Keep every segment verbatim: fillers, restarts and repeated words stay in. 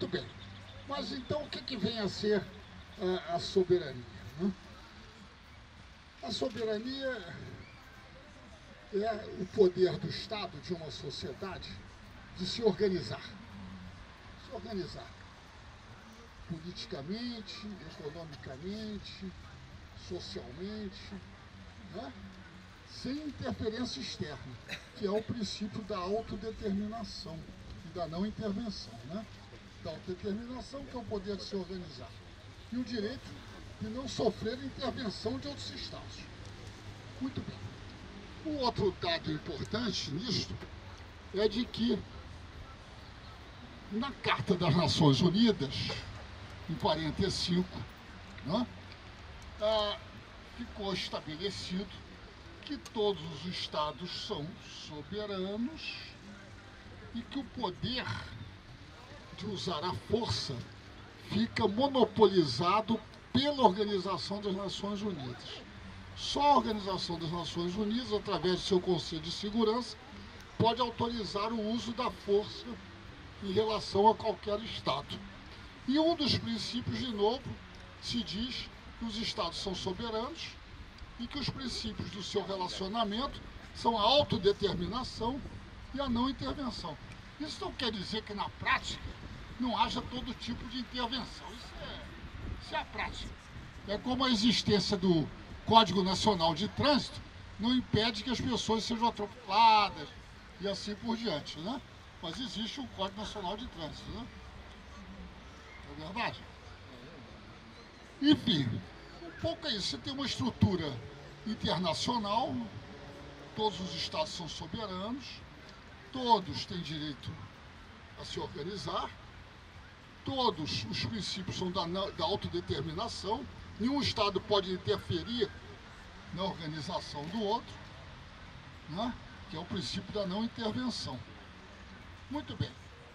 Muito bem. Mas então o que, que vem a ser a, a soberania, né? A soberania é o poder do Estado, de uma sociedade, de se organizar. Se organizar politicamente, economicamente, socialmente, né? Sem interferência externa, que é o princípio da autodeterminação e da não intervenção, né? Da autodeterminação, que é o poder de se organizar, e o direito de não sofrer intervenção de outros Estados. Muito bem. Um outro dado importante nisto é de que na Carta das Nações Unidas, em quarenta e cinco, né, ah, ficou estabelecido que todos os estados são soberanos e que o poder de usar a força fica monopolizado pela Organização das Nações Unidas. Só a Organização das Nações Unidas, através do seu Conselho de Segurança, pode autorizar o uso da força em relação a qualquer Estado. E um dos princípios, de novo, se diz que os Estados são soberanos e que os princípios do seu relacionamento são a autodeterminação e a não intervenção. Isso não quer dizer que, na prática, não haja todo tipo de intervenção. Isso é, isso é a prática. É como a existência do Código Nacional de Trânsito não impede que as pessoas sejam atropeladas e assim por diante, né? Mas existe um Código Nacional de Trânsito, né? Não é verdade? Enfim, um pouco é isso. Você tem uma estrutura internacional, todos os estados são soberanos, todos têm direito a se organizar, todos os princípios são da, da autodeterminação, nenhum estado pode interferir na organização do outro, né? Que é o princípio da não intervenção. Muito bem.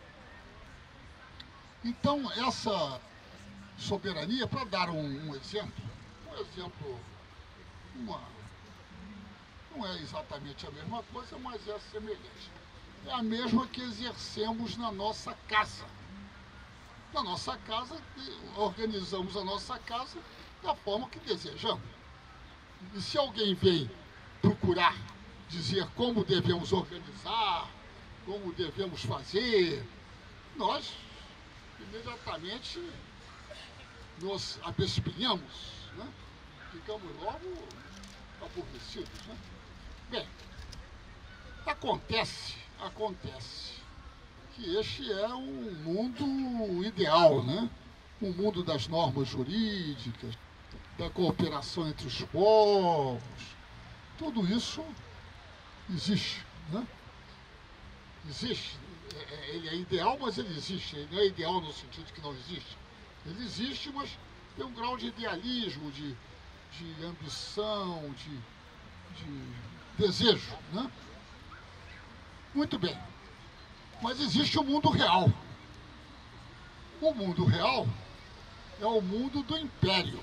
Então, essa soberania, para dar um, um exemplo, um exemplo, uma, não é exatamente a mesma coisa, mas é semelhante. É a mesma que exercemos na nossa casa. Na nossa casa, organizamos a nossa casa da forma que desejamos. E se alguém vem procurar dizer como devemos organizar, como devemos fazer, nós imediatamente nos abespinhamos, né? Ficamos logo aborrecidos, né? Bem, acontece, acontece que este é um mundo ideal, né? Um mundo das normas jurídicas, da cooperação entre os povos, tudo isso existe, né? Existe. Ele é ideal, mas ele existe. Ele não é ideal no sentido de que não existe. Ele existe, mas tem um grau de idealismo, de, de ambição, de, de desejo, né? Muito bem. Mas existe o mundo real. O mundo real é o mundo do império.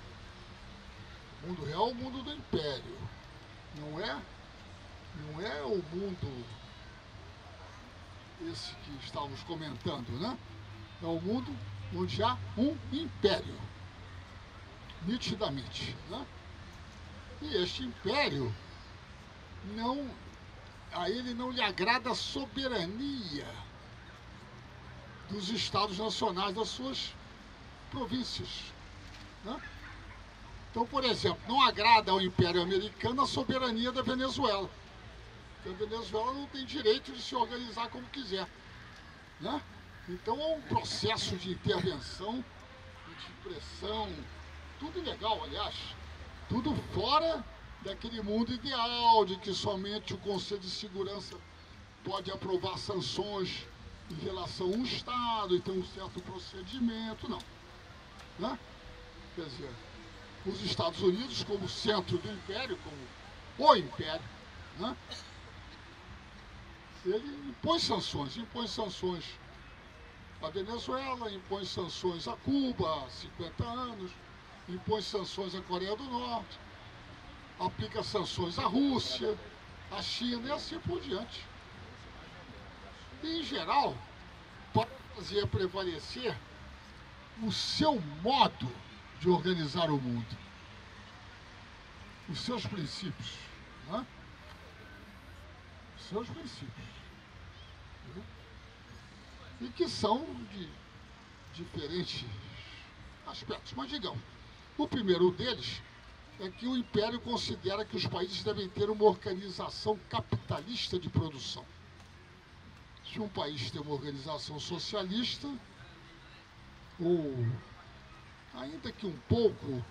O mundo real é o mundo do império. Não é, não é o mundo esse que estávamos comentando, né? É um mundo onde há um império, nitidamente, né? E este império, não, a ele não lhe agrada a soberania dos estados nacionais das suas províncias, né? Então, por exemplo, não agrada ao Império Americano a soberania da Venezuela. A Venezuela não tem direito de se organizar como quiser, né? Então é um processo de intervenção, de pressão, tudo ilegal, aliás, tudo fora daquele mundo ideal de que somente o Conselho de Segurança pode aprovar sanções em relação a um Estado e tem um certo procedimento, não, né? Quer dizer, os Estados Unidos, como centro do Império, como o Império, né? Ele impõe sanções, impõe sanções à Venezuela, impõe sanções a Cuba há cinquenta anos, impõe sanções à Coreia do Norte, aplica sanções à Rússia, à China e assim por diante. E, em geral, todas fazia prevalecer o seu modo de organizar o mundo, os seus princípios, né? Os seus princípios, né? E que são de diferentes aspectos. Mas, digamos, o primeiro deles é que o Império considera que os países devem ter uma organização capitalista de produção. Se um país tem uma organização socialista, ou ainda que um pouco,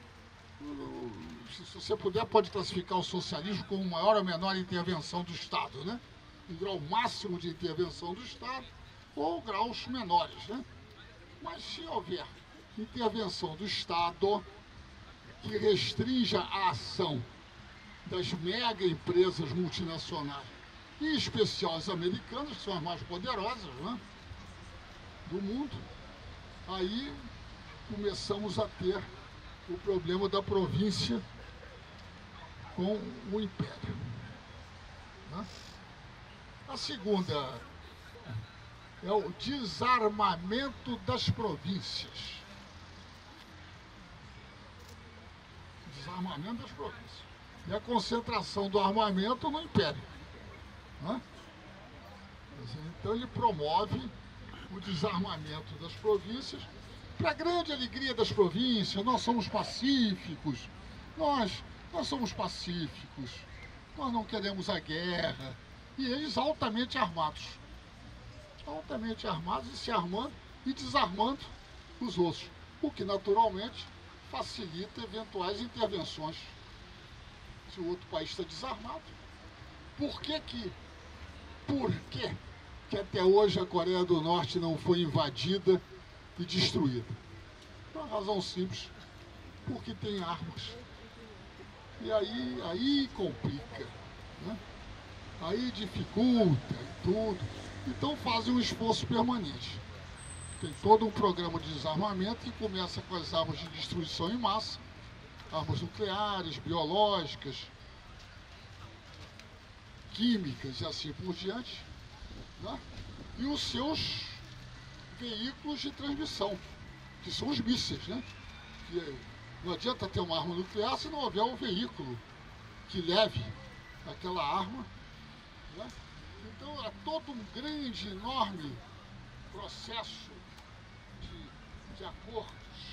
se você puder, pode classificar o socialismo como maior ou menor intervenção do Estado, né? Um grau máximo de intervenção do Estado, ou graus menores, né? Mas se houver intervenção do Estado que restrinja a ação das mega empresas multinacionais, e em especial as americanas, que são as mais poderosas, né, do mundo, aí começamos a ter o problema da província com o Império, né? A segunda é o desarmamento das províncias. Desarmamento das províncias. E a concentração do armamento no Império, né? Então ele promove o desarmamento das províncias, para a grande alegria das províncias. Nós somos pacíficos, nós, nós somos pacíficos, nós não queremos a guerra, e eles altamente armados, altamente armados e se armando e desarmando os outros, o que naturalmente facilita eventuais intervenções. Se o outro país está desarmado, por que que, por que que até hoje a Coreia do Norte não foi invadida e destruída? Por uma razão simples, porque tem armas. E aí, aí complica, né? Aí dificulta e tudo. Então fazem um esforço permanente. Tem todo um programa de desarmamento que começa com as armas de destruição em massa, armas nucleares, biológicas, químicas e assim por diante, né? E os seus veículos de transmissão, que são os mísseis, né? Que não adianta ter uma arma nuclear se não houver um veículo que leve aquela arma, né? Então é todo um grande, enorme processo de, de acordos,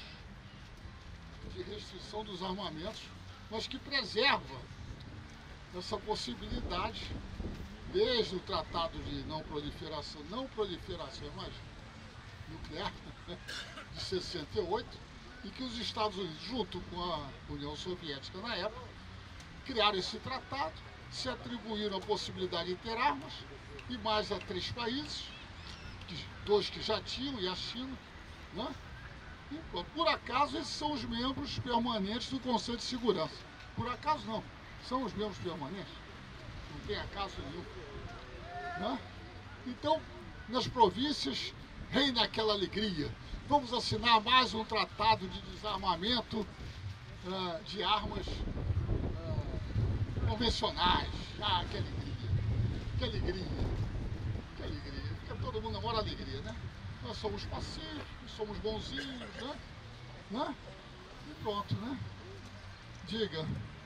de restrição dos armamentos, mas que preserva essa possibilidade desde o Tratado de Não Proliferação, não proliferação, mas nuclear, de sessenta e oito, em que os Estados Unidos, junto com a União Soviética na época, criaram esse tratado, se atribuíram a possibilidade de ter armas, e mais a três países, dois que já tinham, e a China, né? E, por acaso, esses são os membros permanentes do Conselho de Segurança. Por acaso não, são os membros permanentes, não tem acaso nenhum, né? Então, nas províncias, reina aquela alegria. Vamos assinar mais um tratado de desarmamento uh, de armas uh, convencionais. Ah, que alegria, que alegria, que alegria. Porque todo mundo namora alegria, né? Nós somos pacíficos, somos bonzinhos, né? né? E pronto, né? Diga.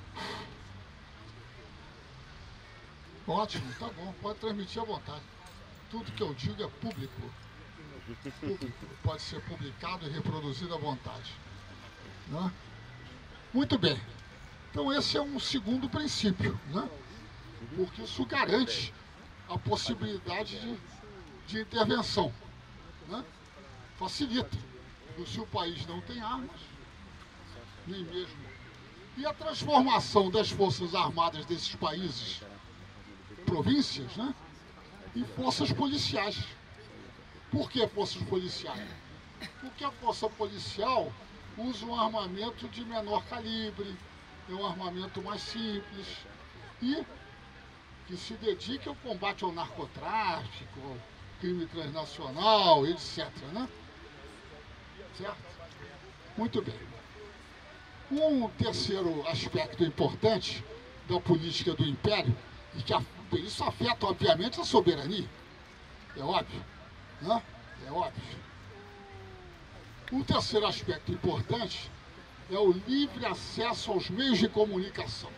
Ótimo, tá bom, pode transmitir à vontade. Tudo que eu digo é público. Público. Pode ser publicado e reproduzido à vontade, né? Muito bem. Então esse é um segundo princípio, né? Porque isso garante a possibilidade de, de intervenção, né? Facilita. E se o país não tem armas, nem mesmo. E a transformação das forças armadas desses países, províncias, né? Em forças policiais. Por que forças policiais? Porque a força policial usa um armamento de menor calibre, é um armamento mais simples e que se dedica ao combate ao narcotráfico, ao crime transnacional, etcétera, né? Certo? Muito bem. Um terceiro aspecto importante da política do Império, e que isso afeta, obviamente, a soberania, é óbvio, né? é óbvio. Um terceiro aspecto importante é o livre acesso aos meios de comunicação.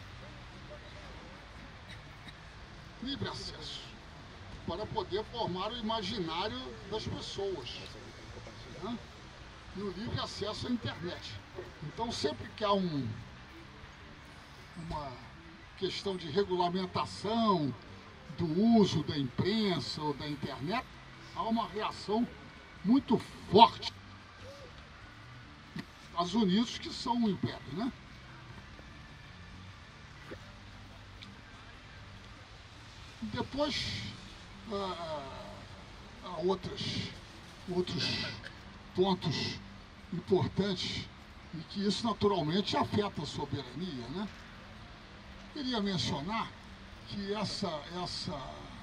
Livre acesso, para poder formar o imaginário das pessoas, né? E o livre acesso à internet. Então, sempre que há um, uma questão de regulamentação do uso da imprensa ou da internet, há uma reação muito forte nos Estados Unidos, que são um império, né? Depois, ah, há outras, outros pontos importantes e que isso naturalmente afeta a soberania, né? Queria mencionar que essa, essa,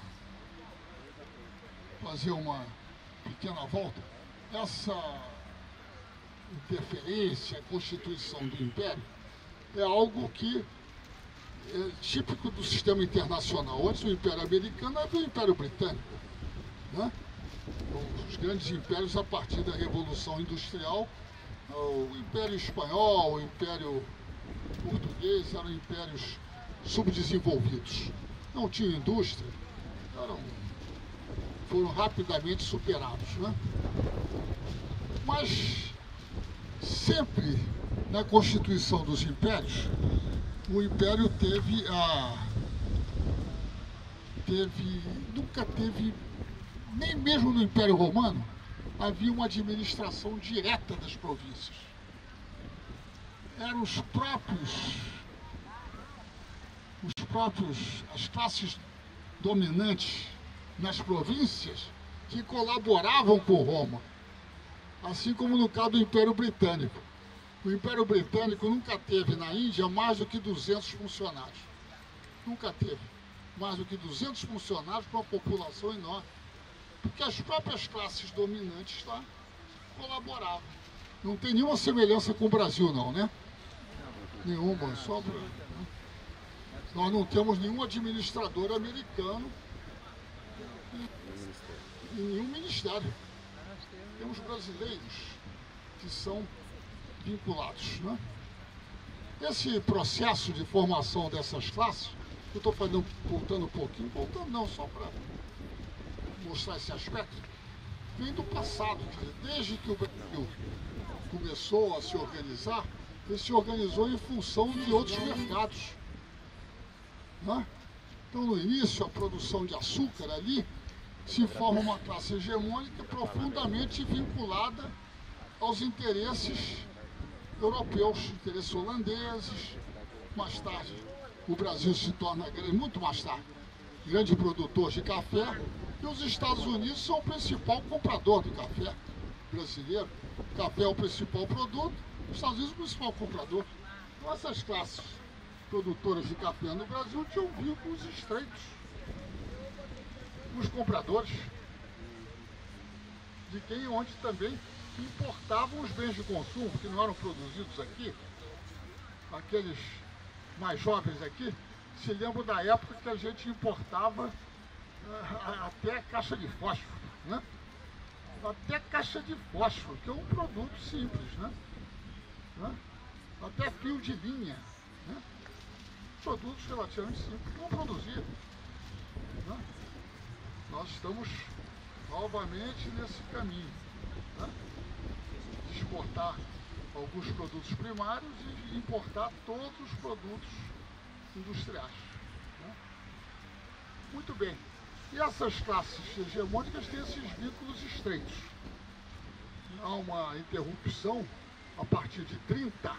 fazer uma pequena volta, essa interferência à Constituição do Império é algo que é típico do sistema internacional. Antes do Império Americano havia o Império Britânico, né? Os grandes impérios a partir da Revolução Industrial, o Império Espanhol, o Império Português, eram impérios subdesenvolvidos. Não tinham indústria, eram, foram rapidamente superados, né? Mas sempre na Constituição dos Impérios, o Império teve a... teve... nunca teve, nem mesmo no Império Romano, havia uma administração direta das províncias. Eram os próprios, os próprios, as classes dominantes nas províncias que colaboravam com Roma, assim como no caso do Império Britânico. O Império Britânico nunca teve na Índia mais do que duzentos funcionários. Nunca teve mais do que duzentos funcionários para uma população enorme. Porque as próprias classes dominantes lá colaboravam. Não tem nenhuma semelhança com o Brasil, não, né? Nenhuma, só pra... Nós não temos nenhum administrador americano e nenhum ministério. Temos brasileiros que são vinculados, né? Esse processo de formação dessas classes, eu estou voltando um pouquinho, voltando não, só para mostrar esse aspecto, vem do passado, quer dizer, desde que o Brasil começou a se organizar, ele se organizou em função de outros mercados, né? Então, no início, a produção de açúcar ali se forma uma classe hegemônica profundamente vinculada aos interesses europeus, interesses holandeses. Mais tarde, o Brasil se torna, muito mais tarde, grande produtor de café, e os Estados Unidos são o principal comprador do café brasileiro. O café é o principal produto, os Estados Unidos é o principal comprador. Então, essas classes produtoras de café no Brasil tinham vínculos estreitos com os compradores, de quem onde também importavam os bens de consumo que não eram produzidos aqui. Aqueles mais jovens aqui se lembram da época que a gente importava uh, até caixa de fósforo, né? Até caixa de fósforo, que é um produto simples, né? Né? Até fio de linha, né? Produtos relativamente simples, não produziam, né? Nós estamos novamente nesse caminho, né? De exportar alguns produtos primários e importar todos os produtos industriais, né? Muito bem. E essas classes hegemônicas têm esses vínculos estreitos. Há uma interrupção a partir de trinta,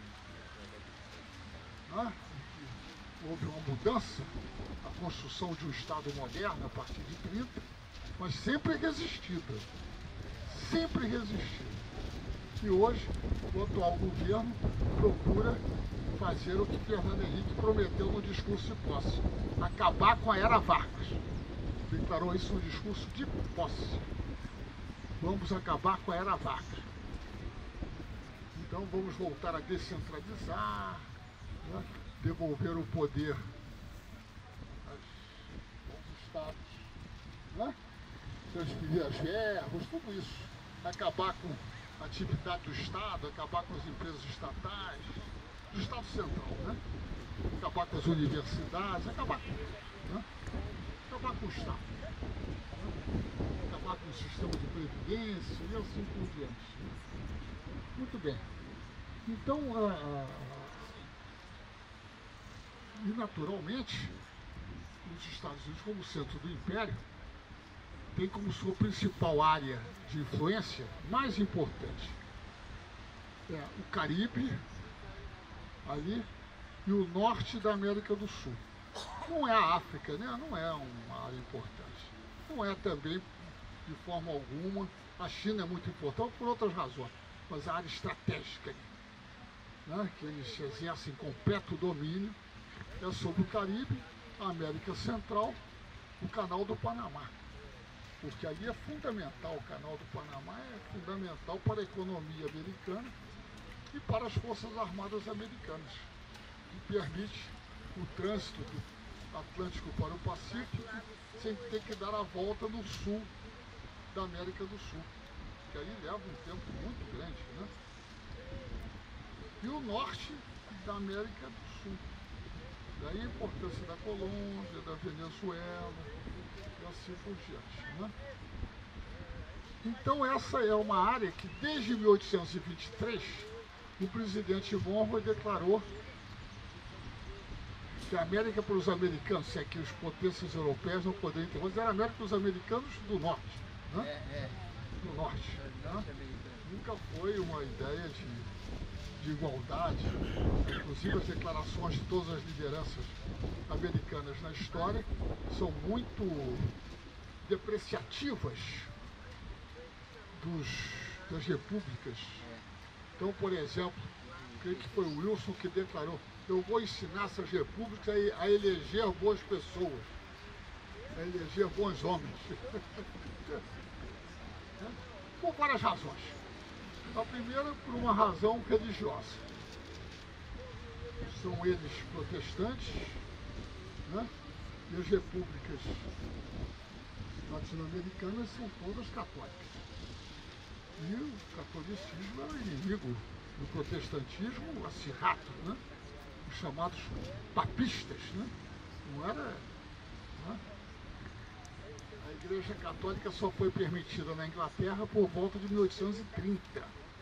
né? Houve uma mudança, a construção de um Estado moderno a partir de trinta, mas sempre resistida, sempre resistida. E hoje o atual governo procura fazer o que Fernando Henrique prometeu no discurso de posse, acabar com a era Vargas. Declarou isso no discurso de posse. Vamos acabar com a era Vargas. Então vamos voltar a descentralizar, né? Devolver o poder aos estados, né? transferir as verbas, tudo isso. Acabar com a atividade do Estado, acabar com as empresas estatais, do Estado Central, né? Acabar com as universidades, acabar com tudo, né? Acabar com o Estado, né? Acabar com o sistema de previdência e assim por diante, né? Muito bem. Então, a, a, e naturalmente, os Estados Unidos, como centro do Império, tem como sua principal área de influência mais importante é o Caribe, ali, e o norte da América do Sul. Não é a África, né? Não é uma área importante. Não é também, de forma alguma, a China é muito importante por outras razões, mas a área estratégica, né, que eles exercem completo domínio, é sobre o Caribe, a América Central, o Canal do Panamá. Porque ali é fundamental, o Canal do Panamá é fundamental para a economia americana e para as Forças Armadas americanas, que permite o trânsito do Atlântico para o Pacífico sem ter que dar a volta no sul da América do Sul, que aí leva um tempo muito grande, né? E o norte da América do Sul. Daí a importância da Colômbia, da Venezuela, e assim por diante, né? Então essa é uma área que desde mil oitocentos e vinte e três o presidente Monroe declarou que a América para os americanos, se é que os potências europeias não poderiam ter, mas era a América para os americanos do norte, né? É, é. Do norte, né? Nunca foi uma ideia de, de igualdade, inclusive as declarações de todas as lideranças americanas na história são muito depreciativas dos, das repúblicas. Então, por exemplo, creio que foi o Wilson que declarou: eu vou ensinar essas repúblicas a, a eleger boas pessoas, a eleger bons homens. Por várias razões. A primeira, por uma razão religiosa. São eles protestantes, né? E as repúblicas latino-americanas são todas católicas. E o catolicismo era inimigo do protestantismo acirrado, né? Os chamados papistas, né? Não era... Né? A Igreja Católica só foi permitida na Inglaterra por volta de mil oitocentos e trinta.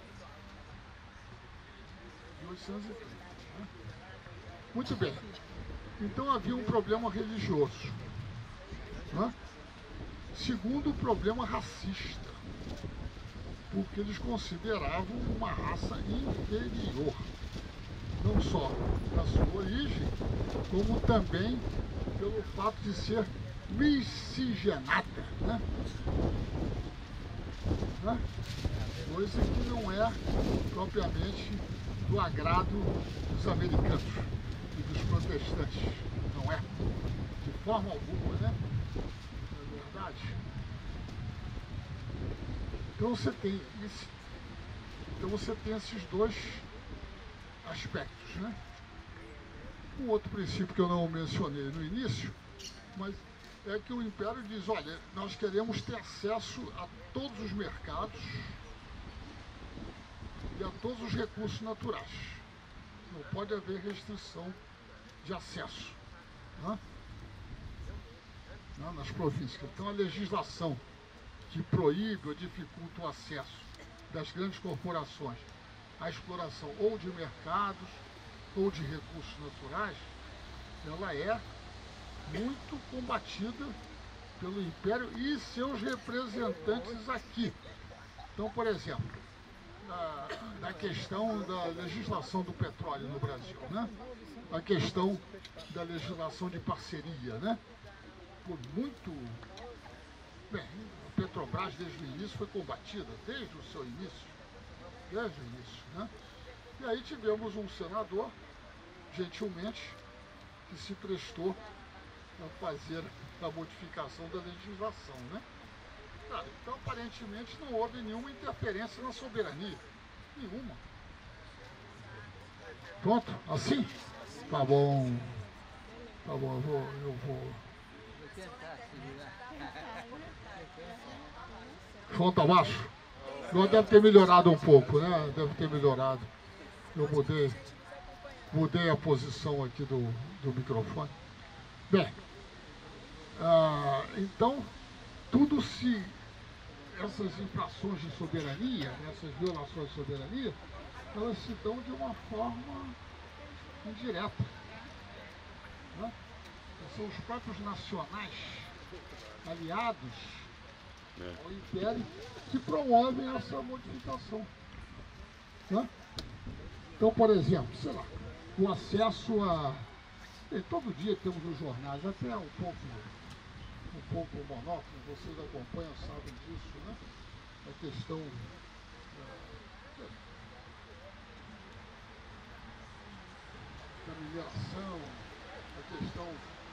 mil oitocentos e trinta, né? Muito bem. Então havia um problema religioso, né? Segundo, o problema racista, porque eles consideravam uma raça inferior, não só na sua origem, como também pelo fato de ser miscigenada, né? Né? Coisa que não é propriamente do agrado dos americanos e dos protestantes, não é, de forma alguma, né? Não é verdade? Então você tem esse, então você tem esses dois aspectos, né? Um outro princípio que eu não mencionei no início, mas é que o Império diz: olha, nós queremos ter acesso a todos os mercados e a todos os recursos naturais. Não pode haver restrição de acesso, né? Não, nas províncias. Então a legislação que proíbe ou dificulta o acesso das grandes corporações à exploração ou de mercados ou de recursos naturais, ela é muito combatida pelo Império e seus representantes aqui. Então, por exemplo, na, na questão da legislação do petróleo no Brasil, né? A questão da legislação de parceria, né? Por muito... Bem, a Petrobras desde o início foi combatida, desde o seu início, desde o início, né? E aí tivemos um senador, gentilmente, que se prestou a fazer a modificação da legislação, né? Claro, então aparentemente não houve nenhuma interferência na soberania, nenhuma. Pronto? Assim? Tá bom. Tá bom, eu vou... Eu vou... Vou tentar segurar. Som tá baixo? Não, deve ter melhorado um pouco, né? Deve ter melhorado. Eu mudei, mudei a posição aqui do, do microfone. Bem, ah, então, tudo se... essas infrações de soberania, essas violações de soberania, elas se dão de uma forma indireta. Né? São os próprios nacionais aliados é. ao Império que promovem essa modificação. Né? Então, por exemplo, sei lá, o acesso a... Bem, todo dia temos nos jornais, até um pouco, um pouco monótono, vocês acompanham, sabem disso, né? A questão é, da mineração, a questão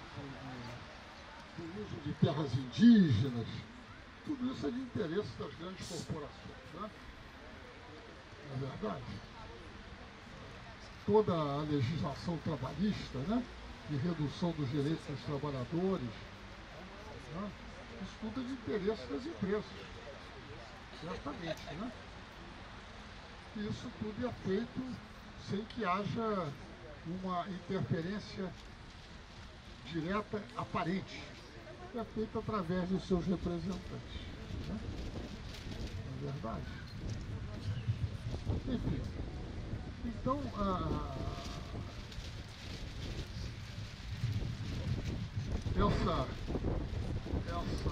do, do uso de terras indígenas, tudo isso é de interesse das grandes corporações, né? Não é verdade? Toda a legislação trabalhista, né? De redução dos direitos dos trabalhadores, né? Isso tudo é de interesse das empresas, certamente, né? E isso tudo é feito sem que haja uma interferência direta aparente. É feito através dos seus representantes, né? Não é verdade? Enfim, então, a, essa, essa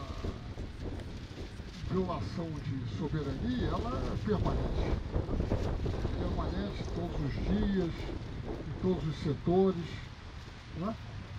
violação de soberania, ela é permanente. Permanente todos os dias, em todos os setores. Né?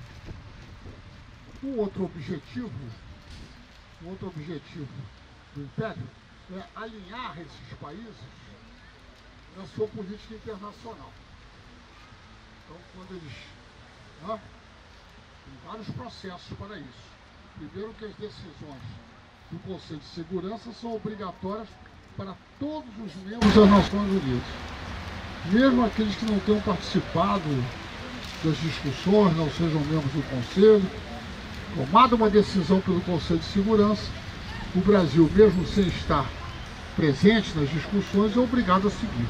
Um outro objetivo, um outro objetivo do Império é alinhar esses países na sua política internacional. Então, quando eles... Né, tem vários processos para isso. Primeiro, que as decisões do Conselho de Segurança são obrigatórias para todos os membros das Nações Unidas. Mesmo aqueles que não tenham participado das discussões, não sejam membros do Conselho, tomada uma decisão pelo Conselho de Segurança, o Brasil, mesmo sem estar presente nas discussões, é obrigado a seguir.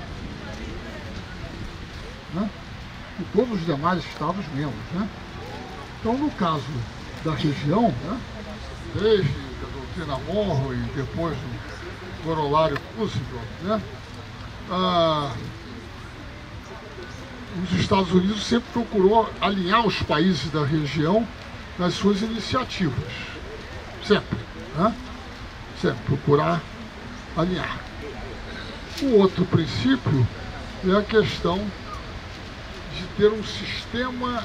Né? E todos os demais Estados-membros. Né? Então, no caso da região, né, desde a doutrina Monroe e depois do corolário Roosevelt, né, ah, os Estados Unidos sempre procurou alinhar os países da região nas suas iniciativas. Sempre. Né? Sempre procurar alinhar. O outro princípio é a questão de ter um sistema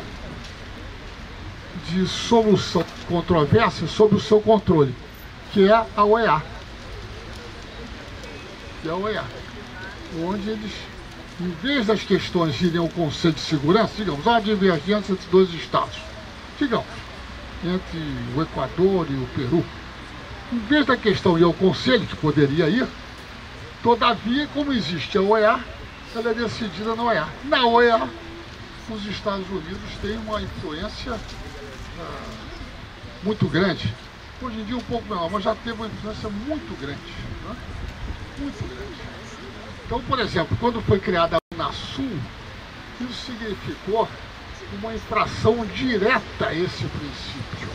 de solução de controvérsia sob o seu controle, que é a O E A. Que é a O E A. Onde eles, em vez das questões irem ao Conselho de Segurança, digamos, há uma divergência entre dois estados, digamos, entre o Equador e o Peru, em vez da questão ir ao Conselho, que poderia ir, todavia, como existe a O E A, ela é decidida na O E A. Na O E A, os Estados Unidos têm uma influência ah, muito grande. Hoje em dia um pouco menor, mas já teve uma influência muito grande. Né? Muito grande. Então, por exemplo, quando foi criada a Unasul, isso significou uma infração direta a esse princípio.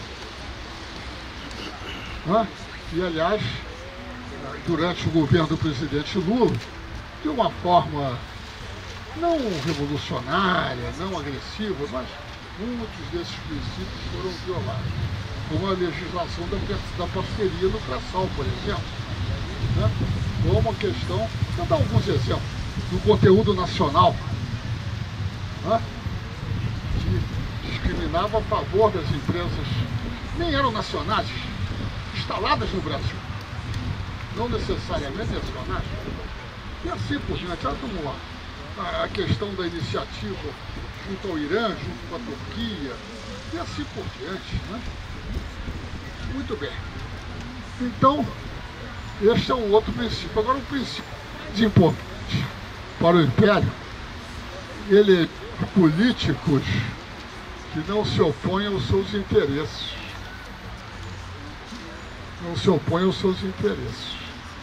Né? E, aliás, durante o governo do presidente Lula, de uma forma não revolucionária, não agressiva, mas muitos desses princípios foram violados. Como a legislação da, da parceria no pré-sal, por exemplo. Né? Como a questão, vou dar alguns exemplos, do conteúdo nacional, né? Que discriminava a favor das empresas, nem eram nacionais, instaladas no Brasil, não necessariamente nacionais. E assim por diante, olha como lá. A questão da iniciativa junto ao Irã, junto com a Turquia, e assim por diante. Né? Muito bem. Então, este é um outro princípio. Agora, um princípio de importante para o Império, ele é políticos que não se opõem aos seus interesses. Não se opõem aos seus interesses.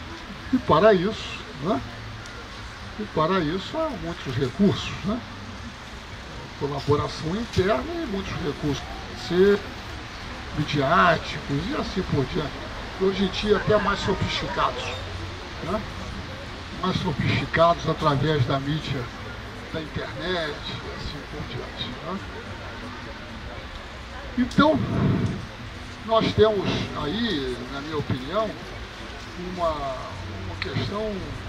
E para isso, né? E para isso há muitos recursos, né? Colaboração interna e muitos recursos ser midiáticos e assim por diante. Hoje em dia até mais sofisticados, né? Mais sofisticados através da mídia, da internet e assim por diante, né? Então, nós temos aí, na minha opinião, uma, uma questão,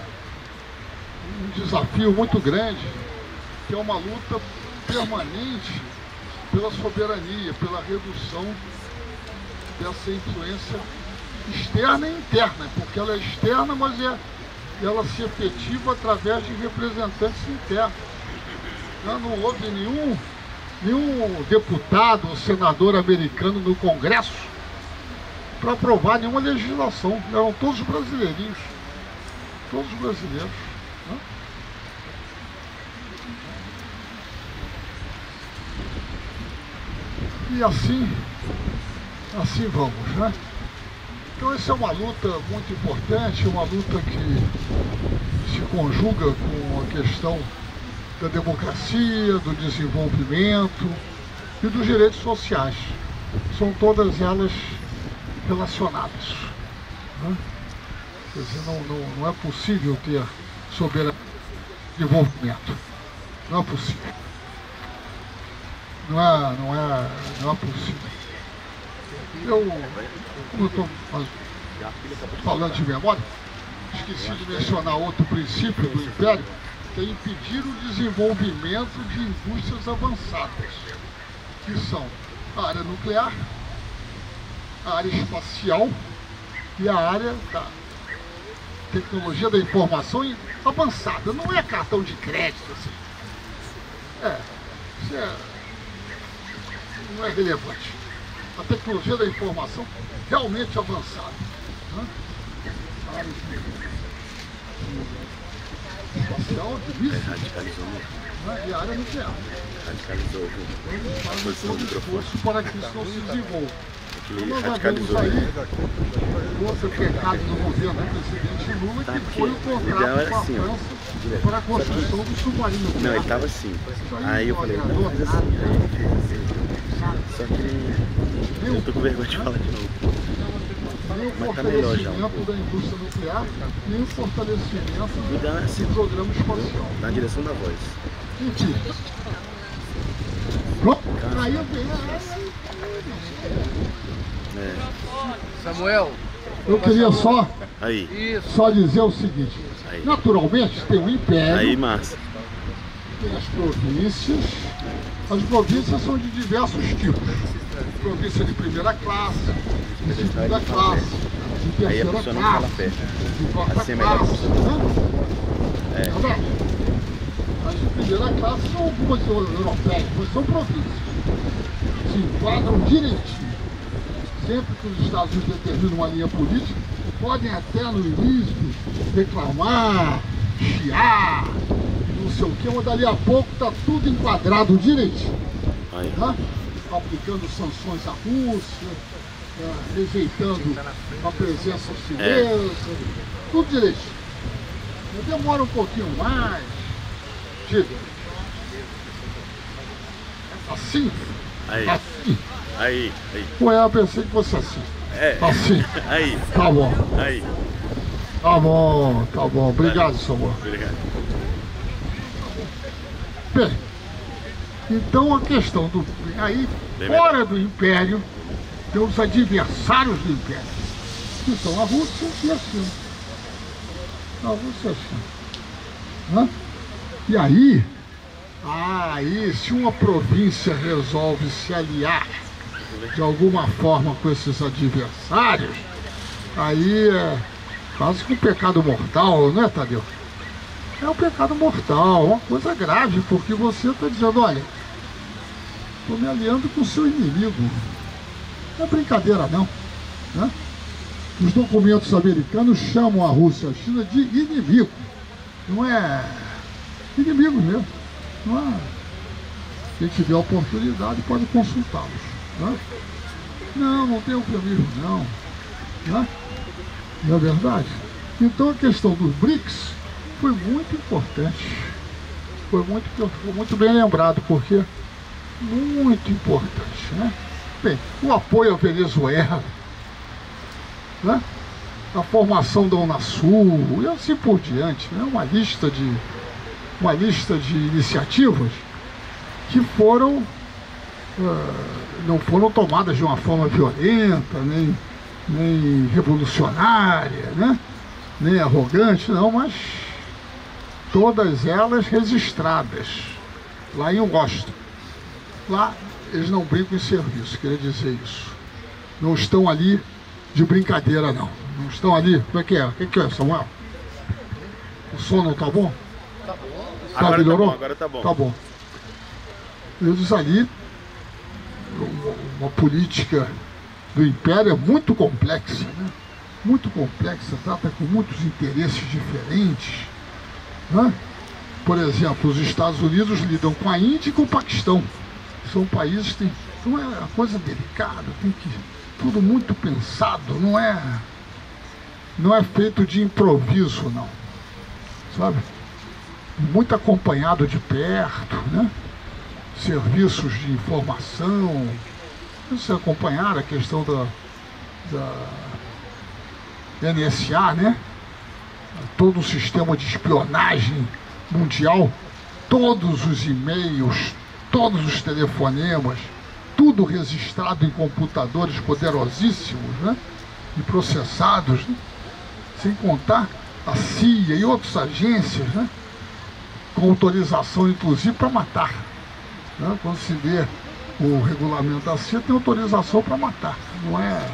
um desafio muito grande, que é uma luta permanente pela soberania, pela redução dessa influência externa e interna, porque ela é externa, mas é, ela se efetiva através de representantes internos. Não, não houve nenhum, nenhum deputado ou senador americano no Congresso para aprovar nenhuma legislação. Eram todos brasileirinhos, todos brasileiros. Né? E assim, assim vamos, né? Então essa é uma luta muito importante, uma luta que se conjuga com a questão da democracia, do desenvolvimento e dos direitos sociais. São todas elas relacionadas. Né? Quer dizer, não, não, não é possível ter soberania e desenvolvimento. Não é possível. Não é, não é, não é possível. Eu, como eu estou falando de memória, esqueci de mencionar outro princípio do Império, que é impedir o desenvolvimento de indústrias avançadas, que são a área nuclear, a área espacial e a área da tecnologia da informação avançada. Não é cartão de crédito, assim. É, isso é, não é relevante. A tecnologia da informação realmente avançada. Né? A área espacial, de mísseis, é, radicalizou muito. Né? E a área nuclear. Radicalizou muito. Eles fazem todo esforço para que isso não se desenvolva. Ele Nós radicalizou vemos aí muito. outro pecado do governo do presidente Lula, Tá, que foi o porque o contrato ideal era com a assim, ó, França direto. para a construção do submarino Não, nuclear. ele tava assim. Isso Aí eu não falei, não, agradou faz assim. nada. Aí eu fiz assim. Só que eu tô com vergonha de falar de novo. Nem o Mas tá melhor já um fortalecimento pouco. da indústria nuclear, nem o fortalecimento O ideal é assim, do programa espacial. na direção da voz. Enfim. Pronto. Aí vem É. Samuel, Eu queria só, Aí, isso. só dizer o seguinte. Aí. Naturalmente tem o Império, aí, massa. tem as províncias. As províncias são de diversos tipos. Província de primeira classe, de segunda classe, de Aí a terceira pessoa não fala classe, perto. de quarta Assim é melhor. classe. Né? É. Tá vendo? As de primeira classe são algumas europeias, mas são províncias. Se enquadram direitinho. Sempre que os Estados Unidos determinam uma linha política, podem até no início reclamar, chiar, não sei o que, mas dali a pouco está tudo enquadrado direitinho. Aí. Né? Aplicando sanções à Rússia, é, rejeitando a presença chinesa, tudo direitinho. Demora um pouquinho mais. Diga. Assim? Aí. Assim? Aí, aí. Ué, eu pensei que fosse assim. É. Assim. Aí, Tá bom. aí. Tá bom, tá bom. Obrigado, Samuel. Obrigado. Bem, então a questão do... Aí, Bem fora do Império, tem os adversários do Império, que são a Rússia e a China. A Rússia e a China. Né? E aí, aí, se uma província resolve se aliar de alguma forma com esses adversários, aí é quase que um pecado mortal, não é, Tadeu? É um pecado mortal, uma coisa grave, porque você está dizendo, olha, estou me aliando com o seu inimigo. Não é brincadeira não, né? Os documentos americanos chamam a Rússia e a China de inimigo. Não é inimigo mesmo. Não é... Quem tiver oportunidade pode consultá-los. Né? Não, não tem eufemismo não. Né? Não é verdade? Então a questão dos BRICS foi muito importante, foi muito, foi muito bem lembrado, porque muito importante, né? Bem, o apoio à Venezuela, né? A formação da Unasul e assim por diante, né? Uma lista de, uma lista de iniciativas que foram, uh, não foram tomadas de uma forma violenta, nem, nem revolucionária, né? Nem arrogante, não, mas todas elas registradas lá em Washington. Lá eles não brincam em serviço, queria dizer isso. Não estão ali de brincadeira, não. Não estão ali. Como é que é? O que, que é, Samuel? O som não tá bom? Tá bom. Tá, agora melhorou? tá bom, agora tá bom. Tá bom. Eles ali, uma, uma política do Império é muito complexa, né? Muito complexa, trata com muitos interesses diferentes, né? Por exemplo, os Estados Unidos lidam com a Índia e com o Paquistão. São países que têm, não é uma coisa delicada, tem que tudo muito pensado, não é, não é feito de improviso, não, sabe? Muito acompanhado de perto, né? Serviços de informação, você acompanhar a questão da, da N S A, né? Todo o sistema de espionagem mundial, todos os e-mails, todos os telefonemas, tudo registrado em computadores poderosíssimos, né? E processados, né? Sem contar a C I A e outras agências, né? Com autorização inclusive para matar, né? Quando se lê o regulamento da C I A, tem autorização para matar, não é,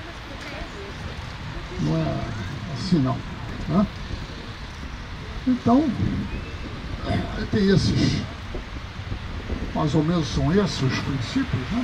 não é assim não, né? Então, tem esses, mais ou menos são esses os princípios, né?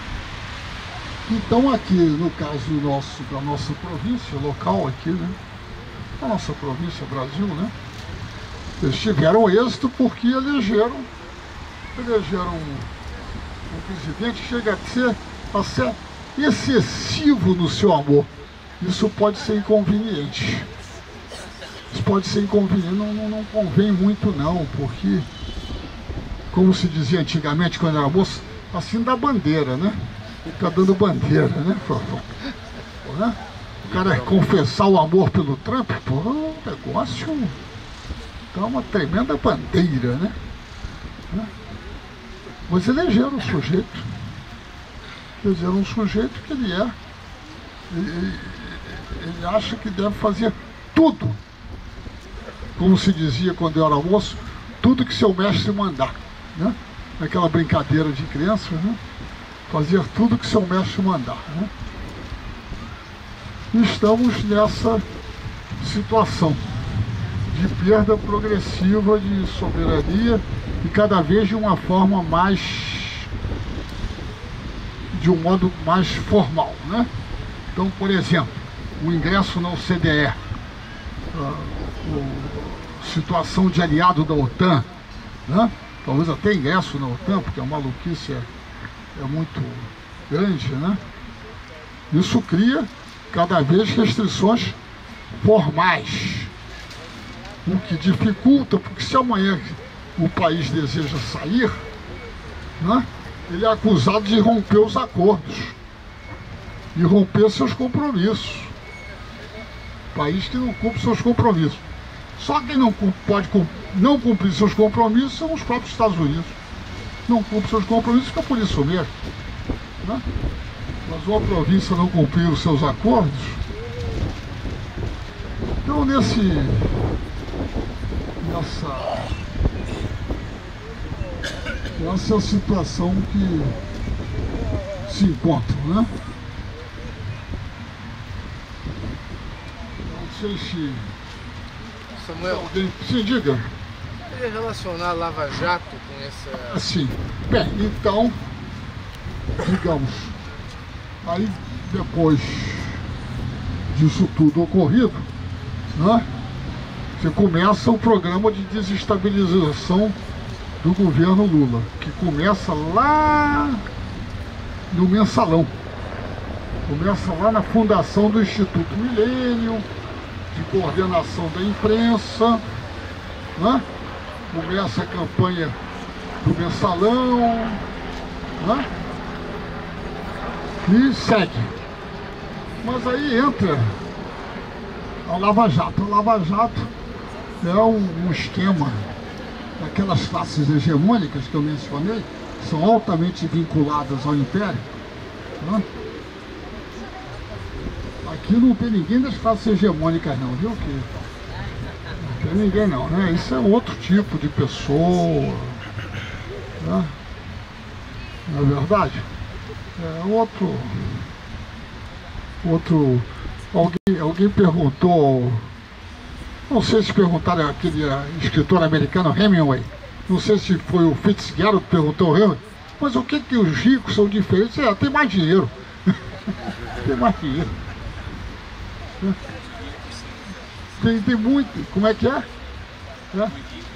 Então aqui, no caso nosso, da nossa província, local aqui, né? A nossa província, Brasil, né? Eles tiveram êxito porque elegeram, elegeram um, um presidente que chega a ser, a ser excessivo no seu amor. Isso pode ser inconveniente. Isso pode ser inconveniente, não, não, não convém muito não, porque, como se dizia antigamente quando era moço, assim dá bandeira, né? Fica dando bandeira, né? né? O cara confessar o amor pelo Trump, pô, o negócio dá uma tremenda bandeira, né? Mas elegeram um sujeito, elegeram um sujeito que ele é, ele, ele acha que deve fazer tudo, como se dizia quando eu era moço, tudo que seu mestre mandar, né? Naquela brincadeira de criança, né? Fazer tudo que seu mestre mandar, né? E estamos nessa situação de perda progressiva de soberania e cada vez de uma forma mais, de um modo mais formal, né? Então, por exemplo, o ingresso na O C D E, a situação de aliado da OTAN, né? Talvez até ingresso na OTAN, porque a maluquice é, é muito grande, né? Isso cria cada vez restrições formais, o que dificulta, porque se amanhã o país deseja sair, né, ele é acusado de romper os acordos e romper seus compromissos. País que não cumpre seus compromissos. Só quem não pode não cumprir seus compromissos são os próprios Estados Unidos. Não cumpre seus compromissos, fica por isso mesmo, né? Mas uma província não cumprir os seus acordos. Então nesse nessa essa situação que se encontram, né? Não sei se Samuel, alguém... Sim, diga. Eu queria relacionar Lava Jato com essa... Assim, bem, então, digamos, aí depois disso tudo ocorrido, né, você começa o programa de desestabilização do governo Lula, que começa lá no mensalão, começa lá na fundação do Instituto Milênio, de coordenação da imprensa, né? Começa a campanha do mensalão, né? E segue. Mas aí entra a Lava Jato. A Lava Jato é um, um esquema daquelas classes hegemônicas que eu mencionei, que são altamente vinculadas ao Império, né? Aqui não tem ninguém das classes hegemônicas não, viu? Que não tem ninguém não, né? Isso é outro tipo de pessoa, né? Não é verdade? É outro... Outro... Alguém, alguém perguntou... Não sei se perguntaram aquele escritor americano Hemingway. Não sei se foi o Fitzgerald que perguntou ao Hemingway. Mas o que que os ricos são diferentes? É, tem mais dinheiro. Tem mais dinheiro. Tem, tem muito. Como é que é? É?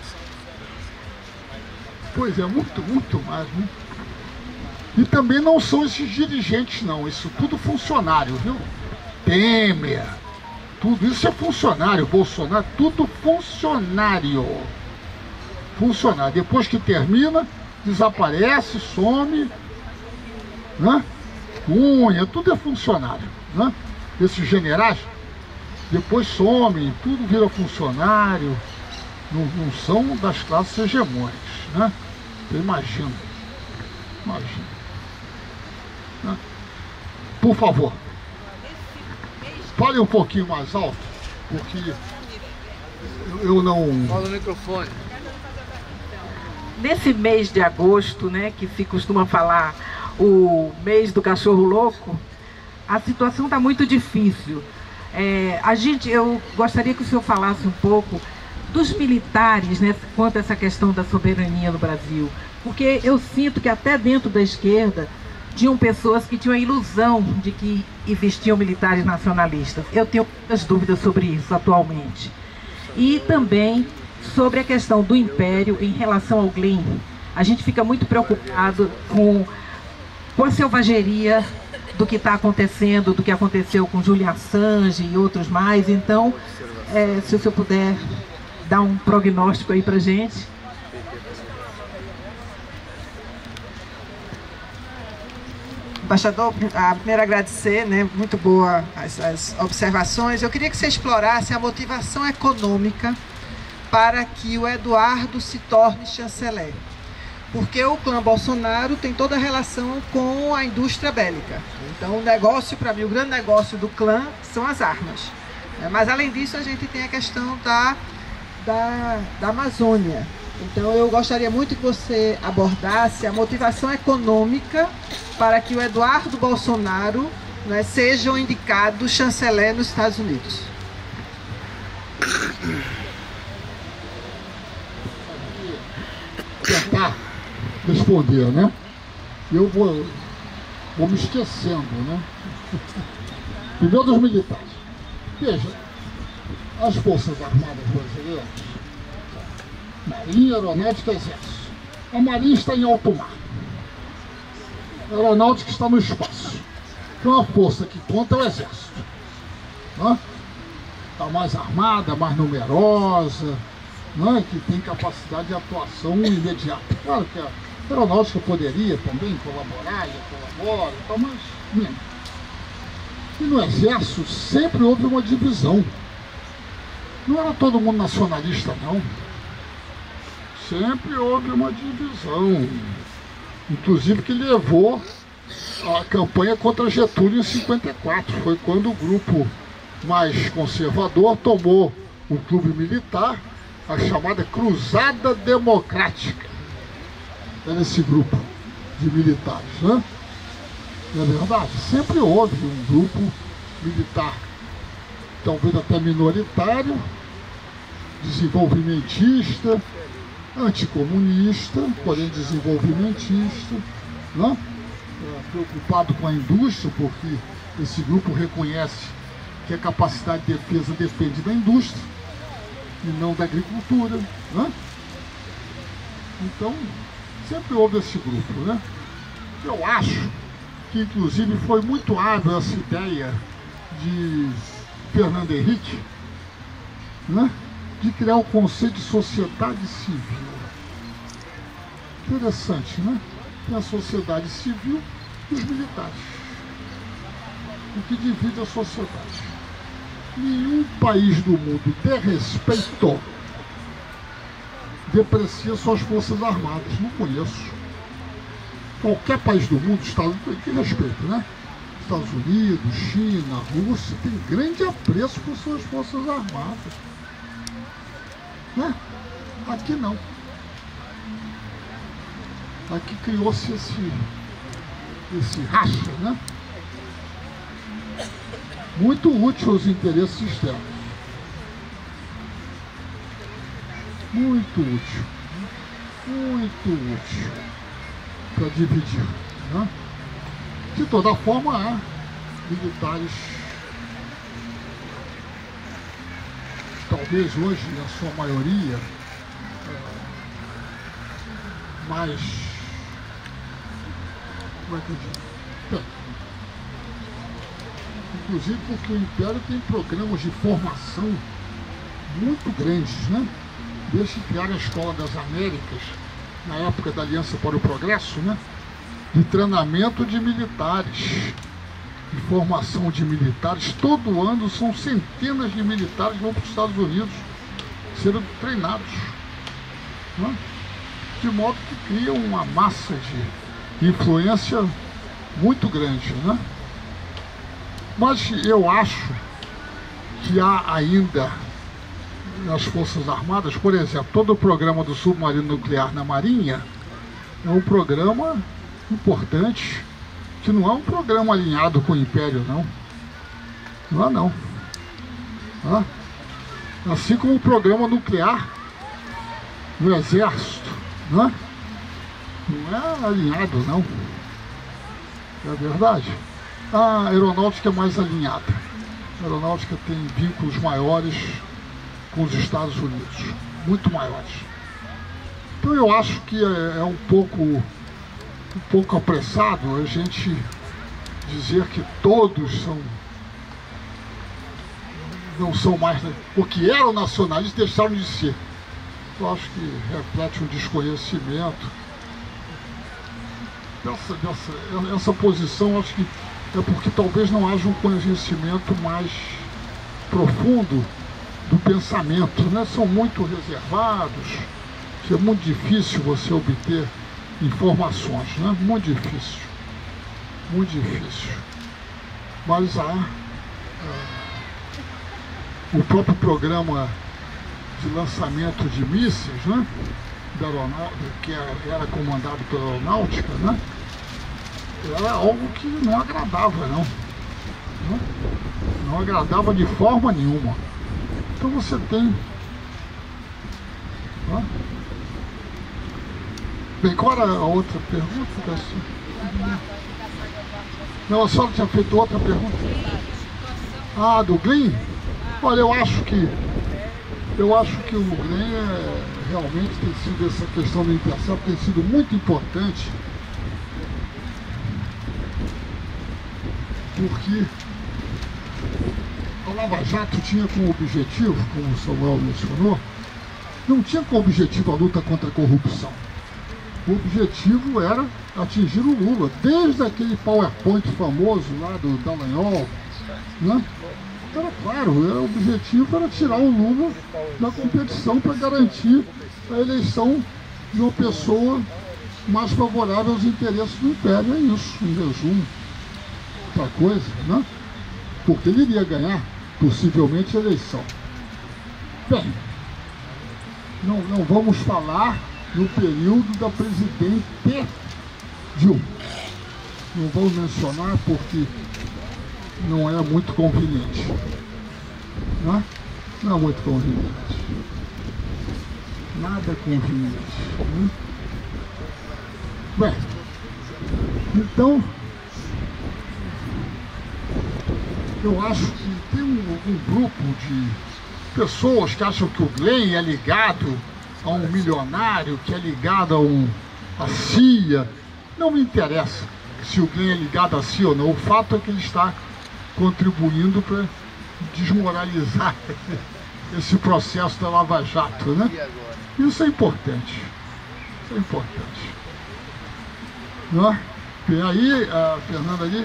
Pois é, muito, muito mais, né? E também não são esses dirigentes não, isso tudo funcionário, viu? Temer, tudo isso é funcionário, Bolsonaro, tudo funcionário. Funcionário, depois que termina, desaparece, some, né? Unha, tudo é funcionário, né? Esses generais, depois somem, tudo vira funcionário, não, não são das classes hegemônicas, né? Eu imagino, imagino. Né? Por favor, fale um pouquinho mais alto, porque eu, eu não... Fala no microfone. Nesse mês de agosto, né, que se costuma falar o mês do cachorro louco, a situação está muito difícil. É, a gente, eu gostaria que o senhor falasse um pouco dos militares, né, quanto a essa questão da soberania no Brasil, porque eu sinto que até dentro da esquerda tinham pessoas que tinham a ilusão de que existiam militares nacionalistas. Eu tenho muitas dúvidas sobre isso atualmente. E também sobre a questão do Império em relação ao Glenn. A gente fica muito preocupado com, com a selvageria do que está acontecendo, do que aconteceu com Julian Assange e outros mais. Então, é, se o senhor puder dar um prognóstico aí para a gente. Embaixador, a primeiro agradecer, né, muito boa as, as observações. Eu queria que você explorasse a motivação econômica para que o Eduardo se torne chanceler. Porque o clã Bolsonaro tem toda a relação com a indústria bélica. Então o negócio, para mim, o grande negócio do clã são as armas. Mas além disso a gente tem a questão da, da, da Amazônia. Então eu gostaria muito que você abordasse a motivação econômica para que o Eduardo Bolsonaro, né, seja o indicado chanceler nos Estados Unidos. Tentar responder, né? Eu vou, vou me esquecendo, né? Primeiro dos militares. Veja, as Forças Armadas Brasileiras, Marinha, Aeronáutica e Exército. A Marinha está em alto mar. A Aeronáutica está no espaço. Então a força que conta é o Exército. Né? Está mais armada, mais numerosa, né? Que tem capacidade de atuação imediata. Claro que a Aeronáutica poderia também colaborar, e colabora, então, mas menos. E no Exército sempre houve uma divisão. Não era todo mundo nacionalista, não. Sempre houve uma divisão, inclusive que levou a campanha contra Getúlio em cinquenta e quatro. Foi quando o grupo mais conservador tomou o clube militar, a chamada Cruzada Democrática. Era esse grupo de militares, né? Não é verdade? Sempre houve um grupo militar, talvez até minoritário, desenvolvimentista, anticomunista, porém desenvolvimentista, né? É, preocupado com a indústria, porque esse grupo reconhece que a capacidade de defesa depende da indústria e não da agricultura, né? Então, sempre houve esse grupo, né? Eu acho que, inclusive, foi muito hábil essa ideia de Fernando Henrique né, de criar o conceito de sociedade civil. Interessante, né? Tem a sociedade civil e os militares. O que divide a sociedade. Nenhum país do mundo de respeito deprecia suas forças armadas. Não conheço. Qualquer país do mundo, Estados Unidos, que respeito, né? Estados Unidos, China, Rússia, tem grande apreço por suas forças armadas. Né? Aqui não. Aqui criou-se esse, esse racha, né? Muito útil aos interesses dela. Muito útil. Muito útil para dividir, né? De toda forma, há militares, talvez hoje, na sua maioria, mais, como é que eu digo? Bem, inclusive porque o Império tem programas de formação muito grandes, né? Desde que criaram a Escola das Américas, na época da Aliança para o Progresso, né? De treinamento de militares, de formação de militares. Todo ano são centenas de militares que vão para os Estados Unidos sendo treinados, né? De modo que cria uma massa de influência muito grande, né? Mas eu acho que há ainda nas Forças Armadas, por exemplo, todo o programa do submarino nuclear na Marinha é um programa importante, que não é um programa alinhado com o Império, não. Não é, não. Ah, assim como o programa nuclear no Exército, né? Não é alinhado, não. É verdade. A aeronáutica é mais alinhada. A aeronáutica tem vínculos maiores com os Estados Unidos, muito maiores. Então eu acho que é, é um pouco um pouco apressado a gente dizer que todos são não são mais, o que eram nacionalistas deixaram de ser. Eu acho que reflete um desconhecimento dessa, dessa essa posição. Acho que é porque talvez não haja um conhecimento mais profundo do pensamento, né? São muito reservados, é muito difícil você obter informações, né? Muito difícil, muito difícil. Mas há ah, o próprio programa de lançamento de mísseis, né? Da aeronáutica, que era comandado pela aeronáutica, né? Era algo que não agradava, não. Não, não agradava de forma nenhuma. Então você tem... Né? Bem, qual era a outra pergunta? Não, a senhora tinha feito outra pergunta. Ah, do Glenn? Olha, eu acho que eu acho que o Glenn é, realmente tem sido, essa questão do intercepto tem sido muito importante, porque a Lava Jato tinha como objetivo, como o Samuel mencionou, não tinha como objetivo a luta contra a corrupção. O objetivo era atingir o Lula, desde aquele PowerPoint famoso lá do Dallagnol, né? Era claro, era, o objetivo era tirar o Lula da competição para garantir a eleição de uma pessoa mais favorável aos interesses do Império. É isso, em resumo. Outra coisa, né? Porque ele iria ganhar, possivelmente, a eleição. Bem, não, não vamos falar no período da presidente Dilma. Não vamos mencionar porque não é muito conveniente. Né? Não é muito conveniente. Nada conveniente. Né? Bem, então, eu acho que tem um, um grupo de pessoas que acham que o Glenn é ligado a um milionário, que é ligado a um a C I A. Não me interessa se o Glenn é ligado a C I A ou não. O fato é que ele está contribuindo para desmoralizar esse processo da Lava Jato, né? Isso é importante. Isso é importante. Não é? E aí, a Fernanda ali.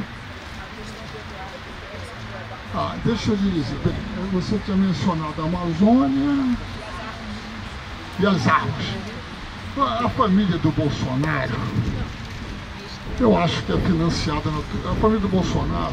Ah, deixa eu dizer, bem, você tinha mencionado a Amazônia e as armas. A família do Bolsonaro, eu acho que é financiada na... A família do Bolsonaro,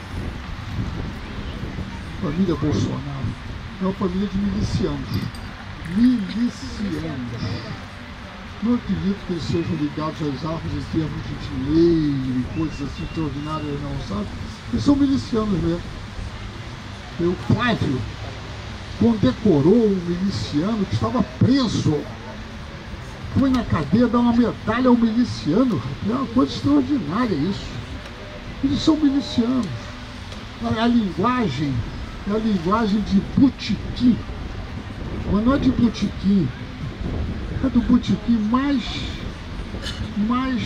a família Bolsonaro, é uma família de milicianos. Milicianos. Não acredito que eles sejam ligados às armas em termos de dinheiro e coisas assim extraordinárias, não, sabe? Eles são milicianos mesmo. E o Flávio condecorou um miliciano que estava preso. Foi na cadeia dar uma medalha ao miliciano. É uma coisa extraordinária isso. Eles são milicianos. A, a linguagem é a linguagem de botequim. Mas não é de botequim. É do botequim mais... Mais...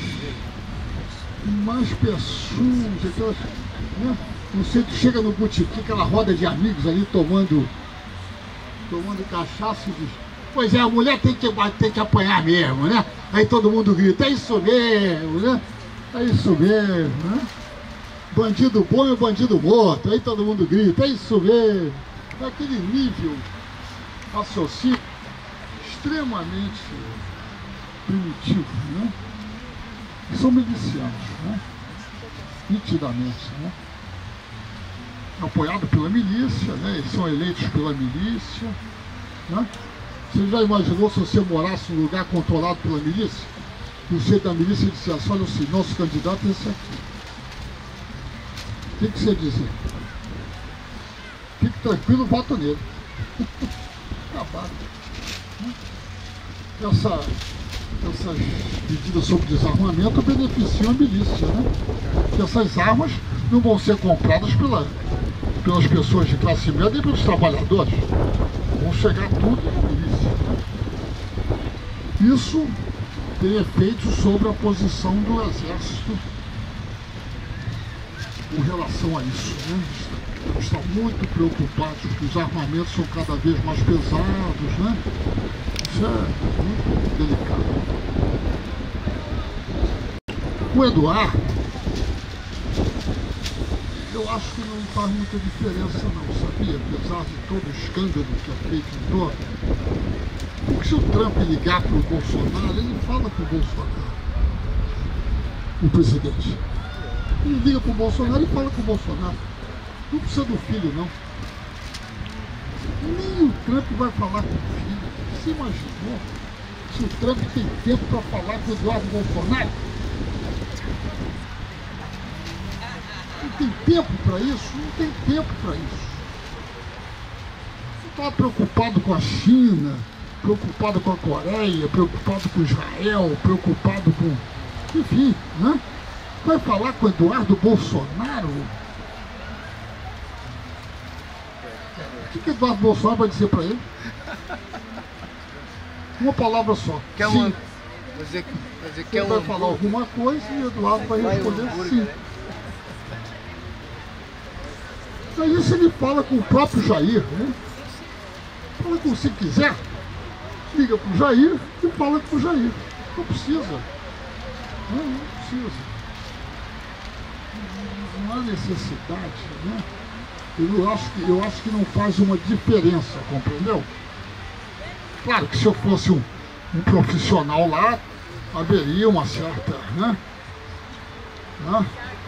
Mais pessoas, aquelas... Né? Não sei, tu chega no botequim, aquela roda de amigos ali tomando... Tomando cachaça e diz... Pois é, a mulher tem que, tem que apanhar mesmo, né? Aí todo mundo grita, é isso mesmo, né? É isso mesmo, né? Bandido bom é bandido morto. Aí todo mundo grita, é isso mesmo. É aquele nível raciocínio extremamente primitivo, né? São milicianos, né? Nitidamente, né? Apoiado pela milícia, né? Eles são eleitos pela milícia, né? Você já imaginou se você morasse num lugar controlado pela milícia? E o chefe da milícia dissesse, olha assim, nosso candidato é esse aqui. O que, que você dizer? Fique tranquilo, voto nele. Acabado. Essa, essas medidas sobre desarmamento beneficiam a milícia, né? Porque essas armas não vão ser compradas pela, pelas pessoas de classe média e pelos trabalhadores. Vão chegar tudo na milícia. Isso tem efeito sobre a posição do Exército com relação a isso, né? Estão muito preocupados que os armamentos são cada vez mais pesados, né? Isso é muito delicado. O Eduardo, eu acho que não faz muita diferença não, sabia? Apesar de todo o escândalo que é feito em torno. Porque se o Trump ligar para o Bolsonaro, ele fala com o Bolsonaro, o presidente. Ele liga para o Bolsonaro e fala com o Bolsonaro. Não precisa do filho, não. Nem o Trump vai falar com o filho. Você imaginou se o Trump tem tempo para falar com o Eduardo Bolsonaro? Não tem tempo para isso? Não tem tempo para isso. Você estava preocupado com a China, preocupado com a Coreia, preocupado com Israel, preocupado com... Enfim, né? Vai falar com o Eduardo Bolsonaro? O que, que Eduardo Bolsonaro vai dizer para ele? Uma palavra só. Quer sim. uma... Dizer, dizer, quer ele vai um falar alguma coisa e o Eduardo vai responder um sim. Aí isso ele fala com o próprio Jair, né? Fala com se quiser, liga para o Jair e fala com o Jair. Não precisa. Não, não precisa. Não há necessidade, né? Eu acho, que, eu acho que não faz uma diferença, compreendeu? Claro que se eu fosse um, um profissional lá, haveria uma certa, né? né?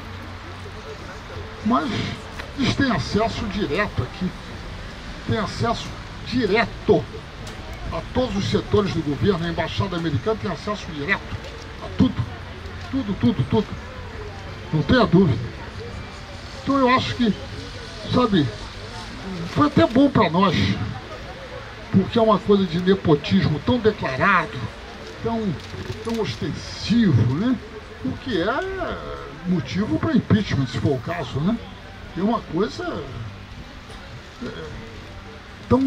Mas eles têm acesso direto aqui. Tem acesso direto a todos os setores do governo. A embaixada americana tem acesso direto a tudo. Tudo, tudo, tudo. Não tenha dúvida. Então eu acho que, sabe, foi até bom para nós, porque é uma coisa de nepotismo tão declarado, tão, tão ostensivo, né? O que é motivo para impeachment, se for o caso, né? É uma coisa é, tão...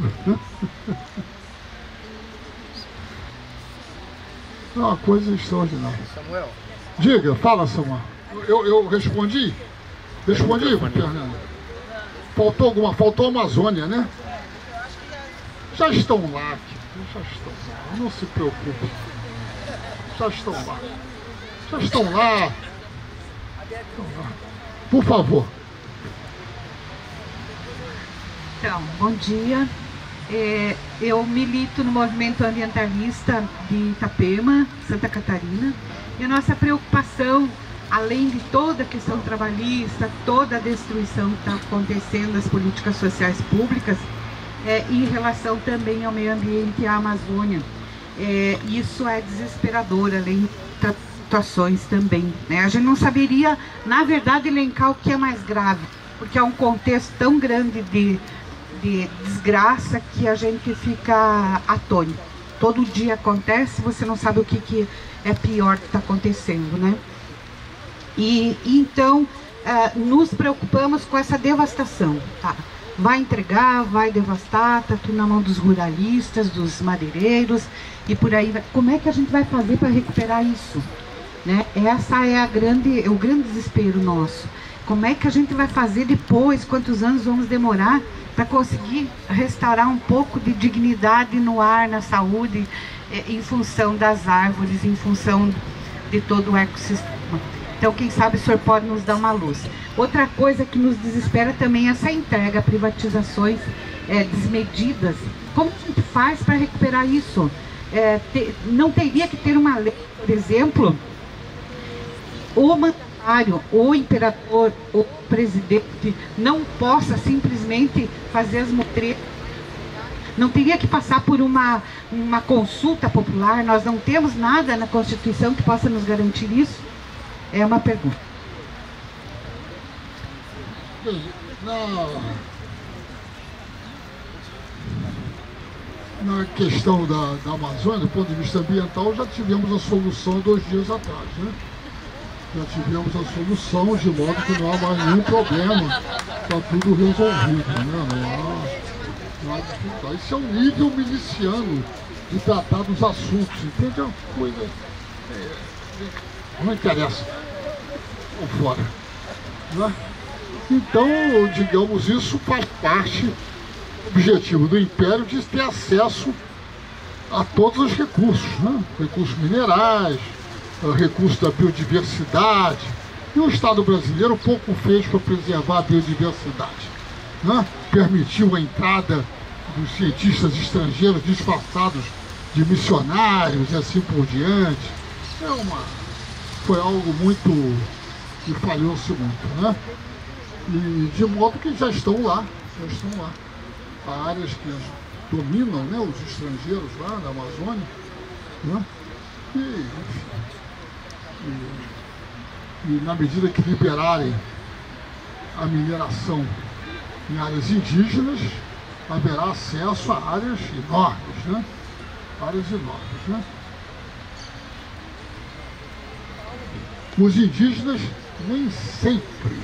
é uma coisa extraordinária. Samuel. Diga, fala, Samuel. Eu, eu respondi? Respondi, Fernando? Faltou alguma? Faltou a Amazônia, né? Já estão lá, já estão lá, não se preocupe. Já estão lá. Já estão lá. Estão lá. Por favor. Então, bom dia. É, eu milito no movimento ambientalista de Itapema, Santa Catarina. E a nossa preocupação, além de toda a questão trabalhista, toda a destruição que está acontecendo das políticas sociais públicas, é em relação também ao meio ambiente e à Amazônia. É, isso é desesperador, além de outras situações também, né? A gente não saberia, na verdade, elencar o que é mais grave, porque é um contexto tão grande de, de desgraça que a gente fica atônito. Todo dia acontece, você não sabe o que, que é pior que está acontecendo, né? E então, uh, nos preocupamos com essa devastação, tá? Vai entregar, vai devastar, está tudo na mão dos ruralistas, dos madeireiros e por aí vai. Como é que a gente vai fazer para recuperar isso? Né? Essa é a grande, o grande desespero nosso. Como é que a gente vai fazer depois, quantos anos vamos demorar para conseguir restaurar um pouco de dignidade no ar, na saúde, em função das árvores, em função de todo o ecossistema. Então, quem sabe o senhor pode nos dar uma luz. Outra coisa que nos desespera também é essa entrega, privatizações é, desmedidas. Como a gente faz para recuperar isso? É, te, não teria que ter uma lei, por exemplo, o mandatário, o imperador, o presidente não possa simplesmente fazer as mutretas. Não teria que passar por uma, uma consulta popular. Nós não temos nada na Constituição que possa nos garantir isso? É uma pergunta. Na, na questão da, da Amazônia, do ponto de vista ambiental, já tivemos a solução dois dias atrás, né? Já tivemos a solução de modo que não há mais nenhum problema, está tudo resolvido, né? Não há, não há dificuldade. Isso é um nível miliciano de tratar dos assuntos, entende? É uma coisa... É, não interessa. Ou fora. Né? Então, digamos, isso faz parte do objetivo do Império de ter acesso a todos os recursos, né? Recursos minerais, recursos da biodiversidade. E o Estado brasileiro pouco fez para preservar a biodiversidade, né? Permitiu a entrada dos cientistas estrangeiros disfarçados de missionários e assim por diante. É uma, foi algo muito que falhou-se muito, né? E de modo que já estão lá, já estão lá. Há áreas que dominam, né, os estrangeiros lá na Amazônia, né? E, enfim, e, e na medida que liberarem a mineração em áreas indígenas, haverá acesso a áreas enormes, né? Áreas enormes, né? Os indígenas nem sempre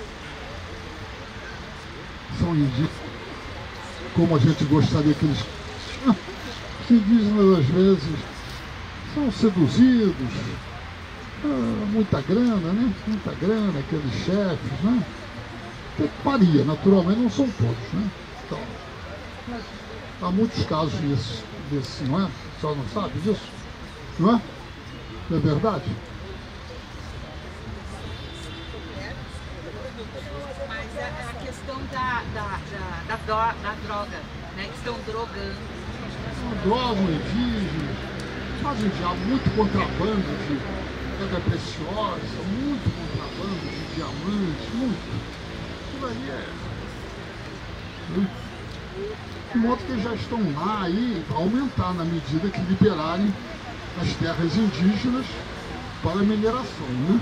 são indígenas como a gente gostaria que eles... Os indígenas, às vezes, são seduzidos, ah, muita grana, né? Muita grana, aqueles chefes, né? Que varia, naturalmente não são todos, né? Então, há muitos casos desses, desse, não é? Só não sabe disso, não é? Não é verdade? Mas a, a questão da, da, da, da, da droga, né? Que estão drogando. São drogam indígenas, fazem já muito contrabando de pedra preciosa, muito contrabando de diamantes, muito. Isso aí é... Né? De modo que já estão lá aí para aumentar na medida que liberarem as terras indígenas para a mineração, né?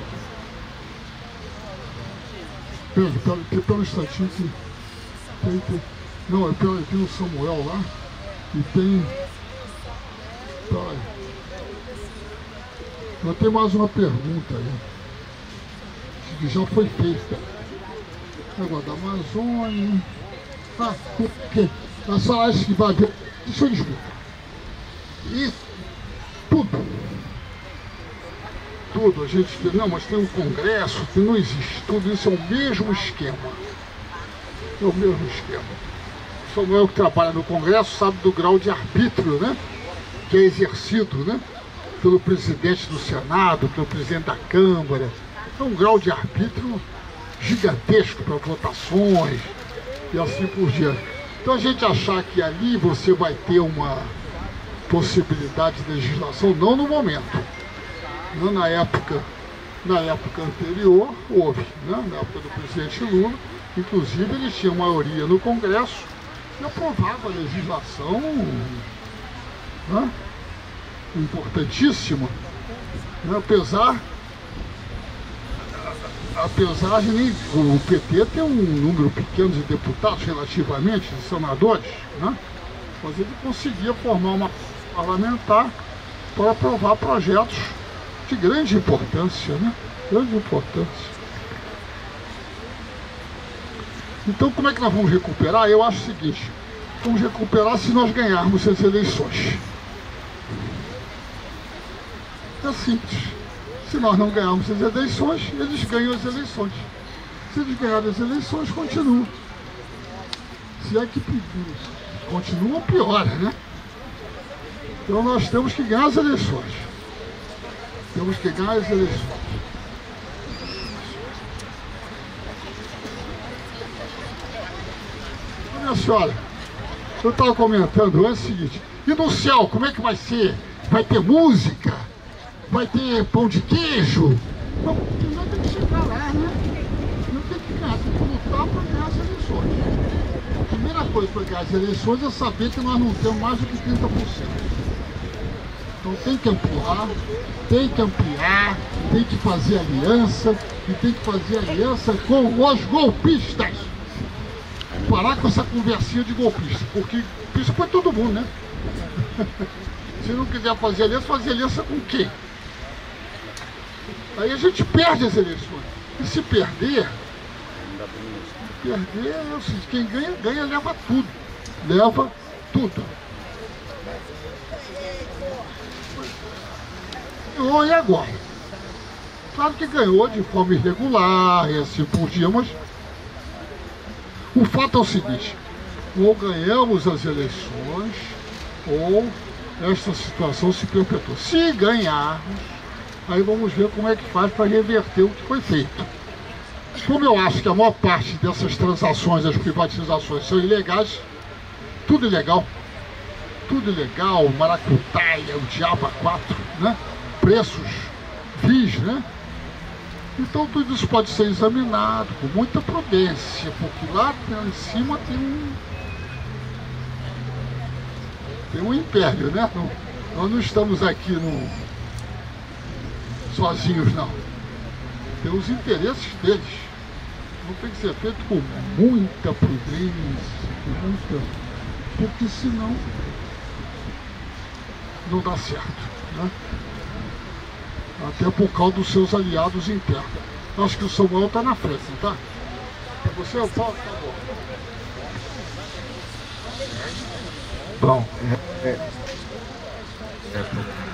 Pelo, pelo, pelo instantinho que tem, tem, não, é pelo aqui no Samuel lá, e tem... Peraí. Já tem mais uma pergunta aí, que já foi feita. Negócio da Amazônia... Ah, o quê? A sala acha que vai ver... Deixa eu lhe explicar. Isso, tudo... Tudo, a gente diz, não, mas tem um congresso que não existe. Tudo isso é o mesmo esquema. É o mesmo esquema. Samuel, que trabalha no Congresso, sabe do grau de arbítrio, né, que é exercido, né, pelo presidente do Senado, pelo presidente da Câmara. É um grau de arbítrio gigantesco para votações e assim por diante. Então a gente achar que ali você vai ter uma possibilidade de legislação, não no momento, não na época, na época anterior houve, né? Na época do presidente Lula, inclusive ele tinha maioria no Congresso e aprovava a legislação, né, importantíssima, né, apesar apesar de nem, o P T ter um número pequeno de deputados relativamente, de senadores, né, mas ele conseguia formar uma parlamentar para aprovar projetos de grande importância, né, grande importância. Então, como é que nós vamos recuperar? Eu acho o seguinte, vamos recuperar se nós ganharmos as eleições. É simples. Se nós não ganharmos as eleições, eles ganham as eleições. Se eles ganharem as eleições, continuam. Se é que continuam, piora, né? Então nós temos que ganhar as eleições. Temos que ganhar as eleições. Minha senhora, eu estava comentando antes o seguinte, e no céu, como é que vai ser? Vai ter música? Vai ter pão de queijo? Não, nós temos que chegar lá, né? Não tem que ganhar, tem que lutar para ganhar as eleições. A primeira coisa para ganhar as eleições é saber que nós não temos mais do que trinta por cento. Então tem que empurrar, tem que ampliar, tem que fazer aliança, e tem que fazer aliança com os golpistas. Parar com essa conversinha de golpista, porque isso foi todo mundo, né? Se não quiser fazer aliança, fazer aliança com quem? Aí a gente perde as eleições. E se perder, perder é o seguinte, quem ganha, ganha, leva tudo. Leva tudo. Ganhou e agora? Claro que ganhou de forma irregular e assim por diante, mas o fato é o seguinte, ou ganhamos as eleições, ou esta situação se perpetua. Se ganharmos, aí vamos ver como é que faz para reverter o que foi feito. Como eu acho que a maior parte dessas transações, as privatizações, são ilegais, tudo ilegal, tudo ilegal, maracutaia, o diabo a quatro, né? Preços vis, né? Então tudo isso pode ser examinado com muita prudência, porque lá em cima tem um, tem um império, né? Não, nós não estamos aqui no, sozinhos, não. Tem os interesses deles. Não tem que ser feito com muita prudência, com muita, porque senão não dá certo, né? Até por causa dos seus aliados internos. Acho que o Samuel está na frente, não tá? Você eu falo, tá bom. Bom, é, é, é,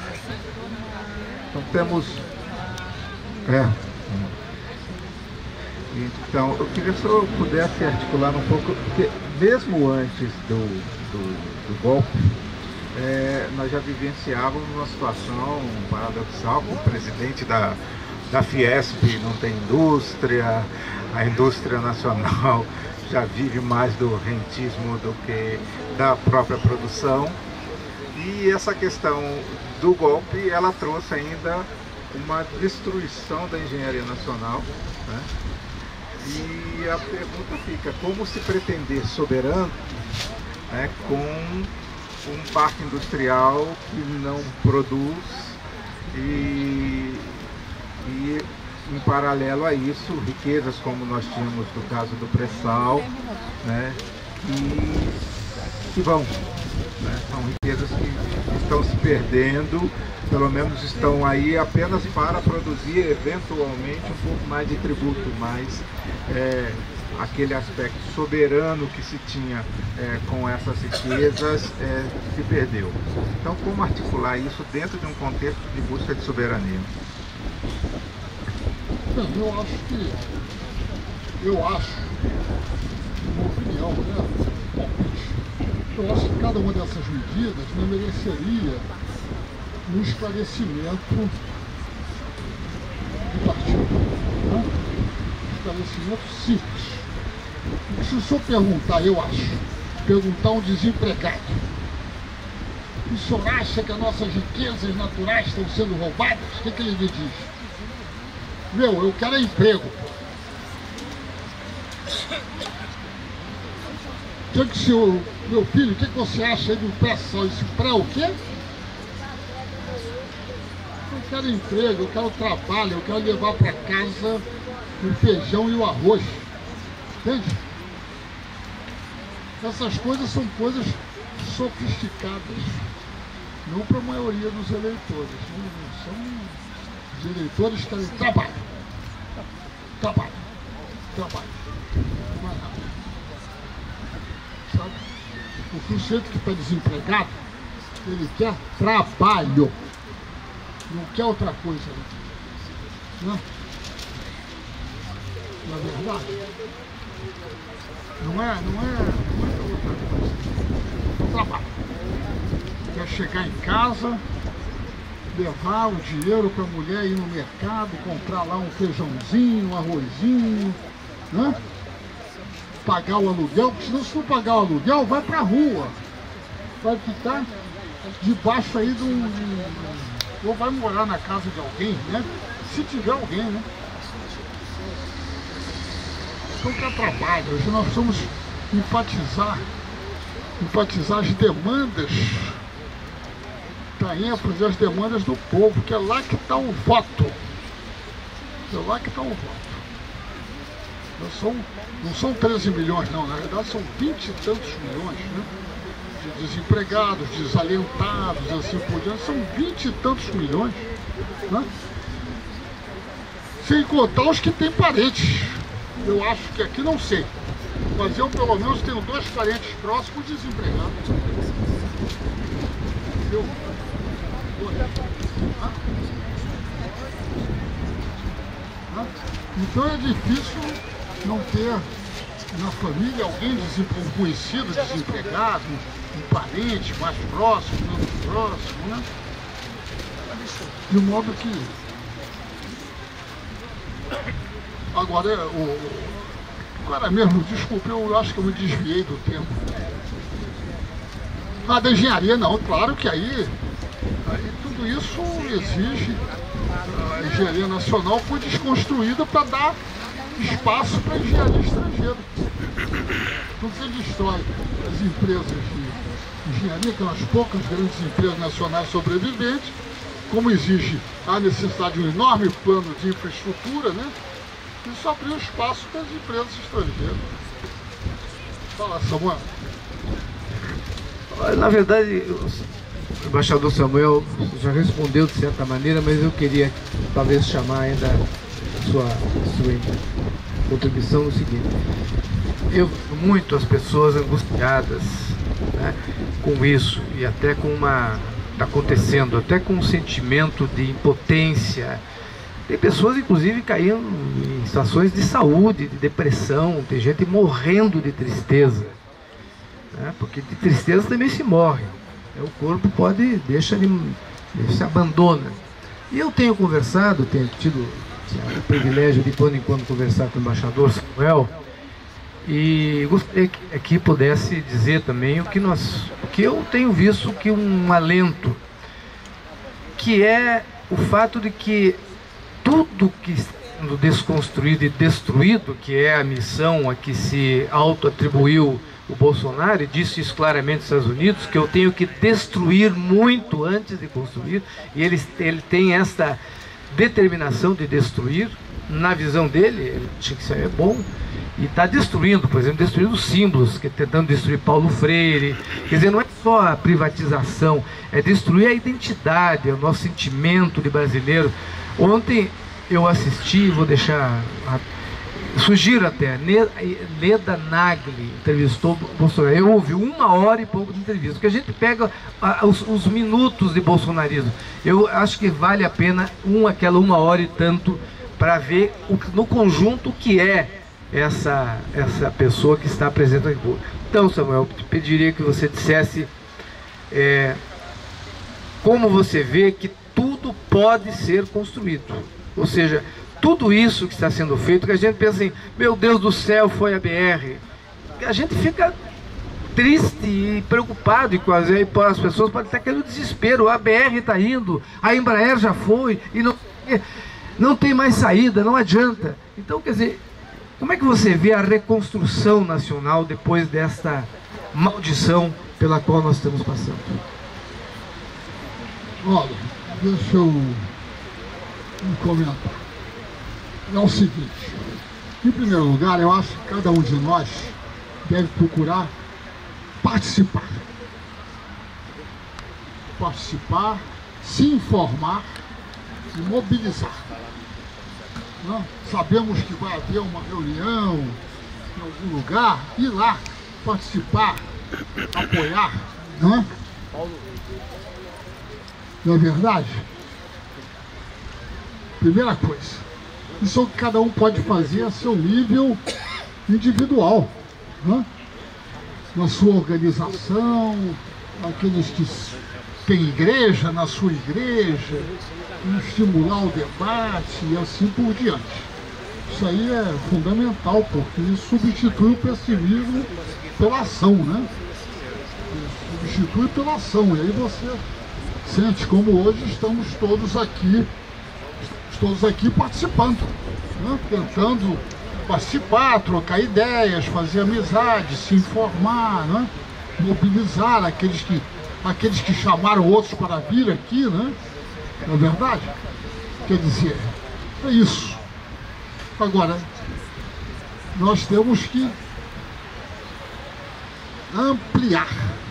então temos... É, então, eu queria só eu pudesse articular um pouco, porque mesmo antes do, do, do golpe, É, nós já vivenciávamos uma situação paradoxal, com o presidente da, da Fiesp não tem indústria, a indústria nacional já vive mais do rentismo do que da própria produção, e essa questão do golpe, ela trouxe ainda uma destruição da engenharia nacional, né? E a pergunta fica, como se pretender soberano, né, com um parque industrial que não produz e, e em paralelo a isso, riquezas como nós tínhamos no caso do pré-sal, né, que, que vão, né, são riquezas que estão se perdendo, pelo menos estão aí apenas para produzir eventualmente um pouco mais de tributo, mas é, aquele aspecto soberano que se tinha é, com essas riquezas é, se perdeu. Então, como articular isso dentro de um contexto de busca de soberania? Bem, eu acho que, eu acho, uma opinião, né, palpite, Eu acho que cada uma dessas medidas não mereceria um esclarecimento do partido, né? Um esclarecimento simples. Porque se o senhor perguntar, eu acho, perguntar a um desempregado, o senhor acha que as nossas riquezas naturais estão sendo roubadas? O que, que ele me diz? Meu, eu quero é emprego. O que, que o senhor, meu filho, o que, que você acha aí do pré-sal? Esse pré o quê? Eu quero emprego, eu quero trabalho, eu quero levar para casa o feijão e o arroz. Entende? Essas coisas são coisas sofisticadas, não para a maioria dos eleitores. Não são, os eleitores querem trabalho. Trabalho. Trabalho. Não é nada. Sabe? Porque o sujeito que está desempregado, ele quer trabalho. Não quer outra coisa. Não é? Não é verdade? Não é, não é, não é outra coisa. É o trabalho. Quer chegar em casa, levar o dinheiro para a mulher ir no mercado, comprar lá um feijãozinho, um arrozinho, né? Pagar o aluguel, porque senão se não pagar o aluguel, vai para a rua. Vai ficar debaixo aí de um... ou vai morar na casa de alguém, né? Se tiver alguém, né? Então quer trabalho. Hoje nós vamos enfatizar, enfatizar as demandas, dar ênfase às demandas do povo, que é lá que está o voto. É lá que está o voto. Não são, não são treze milhões, não. Na verdade são vinte e tantos milhões, né? De desempregados, desalentados, assim por diante. São vinte e tantos milhões, né? Sem contar os que têm parentes. Eu acho que aqui não sei, mas eu pelo menos tenho dois parentes próximos desempregados. Eu... Ah? Ah? Então é difícil não ter na família alguém um conhecido desempregado, um parente mais próximo, menos próximo, né? De modo que agora, o, agora mesmo, desculpe, eu acho que eu me desviei do tempo. Ah, da engenharia não, claro que aí, aí tudo isso exige, a engenharia nacional foi desconstruída para dar espaço para a engenharia estrangeira. Então você destrói as empresas de engenharia, que são as poucas grandes empresas nacionais sobreviventes, como exige a necessidade de um enorme plano de infraestrutura, né? Isso abriu espaço para as empresas estrangeiras. Fala, Samuel. Na verdade, o embaixador Samuel já respondeu de certa maneira, mas eu queria talvez chamar ainda a sua, sua contribuição no seguinte. Eu vi muito as pessoas angustiadas, né, com isso, e até com uma... está acontecendo, até com um sentimento de impotência. Tem pessoas, inclusive, caindo em situações de saúde, de depressão, tem gente morrendo de tristeza, né? Porque de tristeza também se morre. O corpo pode, deixa de, se abandona. E eu tenho conversado, tenho tido assim, o privilégio de, quando em quando, conversar com o embaixador Samuel, e gostaria que aqui pudesse dizer também o que, nós, o que eu tenho visto que um alento, que é o fato de que tudo que está sendo desconstruído e destruído, que é a missão a que se auto-atribuiu o Bolsonaro, e disse isso claramente nos Estados Unidos, que eu tenho que destruir muito antes de construir, e ele, ele tem essa determinação de destruir, na visão dele, ele acha que isso aí é bom, e está destruindo, por exemplo, destruindo símbolos, que é tentando destruir Paulo Freire. Quer dizer, não é só a privatização, é destruir a identidade, o nosso sentimento de brasileiro. Ontem eu assisti, vou deixar, sugiro até, Leda Nagli entrevistou Bolsonaro. Eu ouvi uma hora e pouco de entrevista, porque a gente pega os, os minutos de bolsonarismo. Eu acho que vale a pena um, aquela uma hora e tanto, para ver o, no conjunto o que é essa, essa pessoa que está presente aqui. Então, Samuel, eu pediria que você dissesse é, como você vê que tudo pode ser construído. Ou seja, tudo isso que está sendo feito, que a gente pensa assim, meu Deus do céu, foi a B R. A gente fica triste e preocupado, e quase aí as pessoas podem estar aquele desespero, a B R está indo, a Embraer já foi, e não, não tem mais saída, não adianta. Então, quer dizer, como é que você vê a reconstrução nacional depois desta maldição pela qual nós estamos passando? Olha, deixa eu um comentar. É o seguinte, em primeiro lugar, eu acho que cada um de nós deve procurar participar. Participar, se informar e mobilizar. Não? Sabemos que vai haver uma reunião em algum lugar, ir lá, participar, apoiar, não é? Não é verdade? Primeira coisa, isso é o que cada um pode fazer a seu nível individual, né? Na sua organização, aqueles que têm igreja, na sua igreja, estimular o debate e assim por diante. Isso aí é fundamental, porque isso substitui o pessimismo pela ação, né? Substitui pela ação, e aí você sente como hoje estamos todos aqui, todos aqui participando, né? Tentando participar, trocar ideias, fazer amizade, se informar, né? Mobilizar aqueles que, aqueles que chamaram outros para vir aqui, né? Não é verdade? Quer dizer, é isso. Agora, nós temos que ampliar.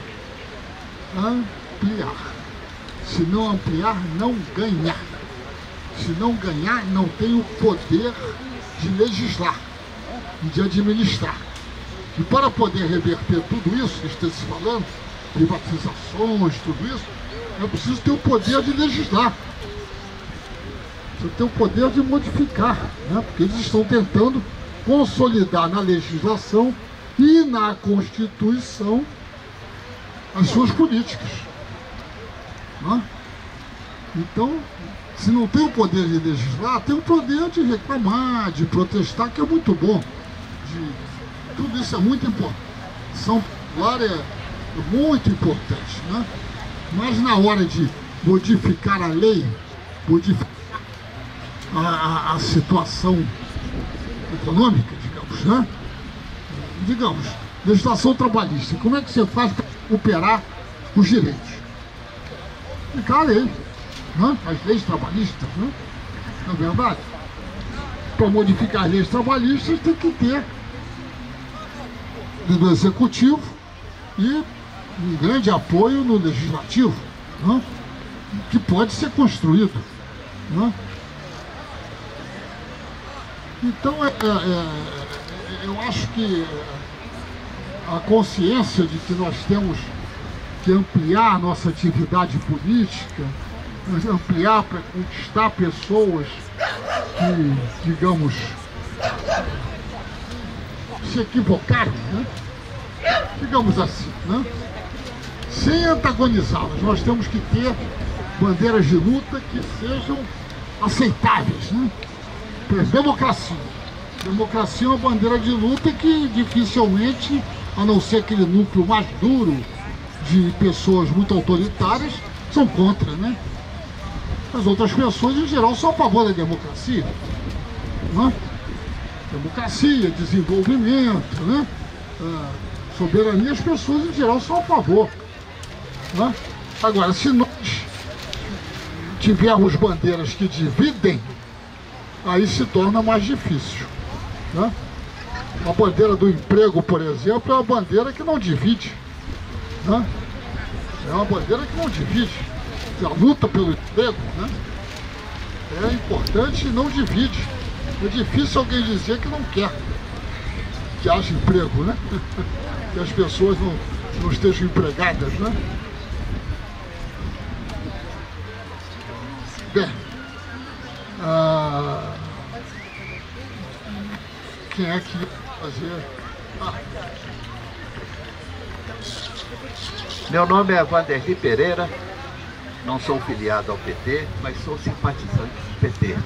Ampliar. Se não ampliar, não ganhar. Se não ganhar, não tem o poder de legislar e de administrar. E para poder reverter tudo isso que está se falando, privatizações, tudo isso, é preciso ter o poder de legislar. Precisa ter o poder de modificar, né? Porque eles estão tentando consolidar na legislação e na Constituição as suas políticas, né? Então, se não tem o poder de legislar, tem o poder de reclamar, de protestar, que é muito bom. De... Tudo isso é muito importante. Ação popular é muito importante, né? Mas na hora de modificar a lei, modificar a, a, a situação econômica, digamos, né? Digamos, legislação trabalhista. Como é que você faz para operar os direitos? Aplicar a lei, né? As leis trabalhistas, né? Não é verdade? Para modificar as leis trabalhistas tem que ter do executivo e um grande apoio no legislativo, né? Que pode ser construído, né? Então, é, é, é, eu acho que a consciência de que nós temos que ampliar a nossa atividade política, ampliar para conquistar pessoas que, digamos, se equivocaram, né? Digamos assim, né? Sem antagonizá-las, nós temos que ter bandeiras de luta que sejam aceitáveis, né? Por exemplo, democracia. Democracia é uma bandeira de luta que dificilmente, a não ser aquele núcleo mais duro de pessoas muito autoritárias, são contra, né? As outras pessoas, em geral, são a favor da democracia, né? Democracia, desenvolvimento, né? Ah, soberania, as pessoas, em geral, são a favor, né? Agora, se nós tivermos bandeiras que dividem, aí se torna mais difícil, né? A bandeira do emprego, por exemplo, é uma bandeira que não divide, né? É uma bandeira que não divide. A luta pelo emprego, né? É importante e não divide. É difícil alguém dizer que não quer que haja emprego, né? Que as pessoas não, não estejam empregadas, né? Bem, ah, quem é que ia fazer. Ah. Meu nome é Vanderlei Pereira, não sou filiado ao P T, mas sou simpatizante do P T.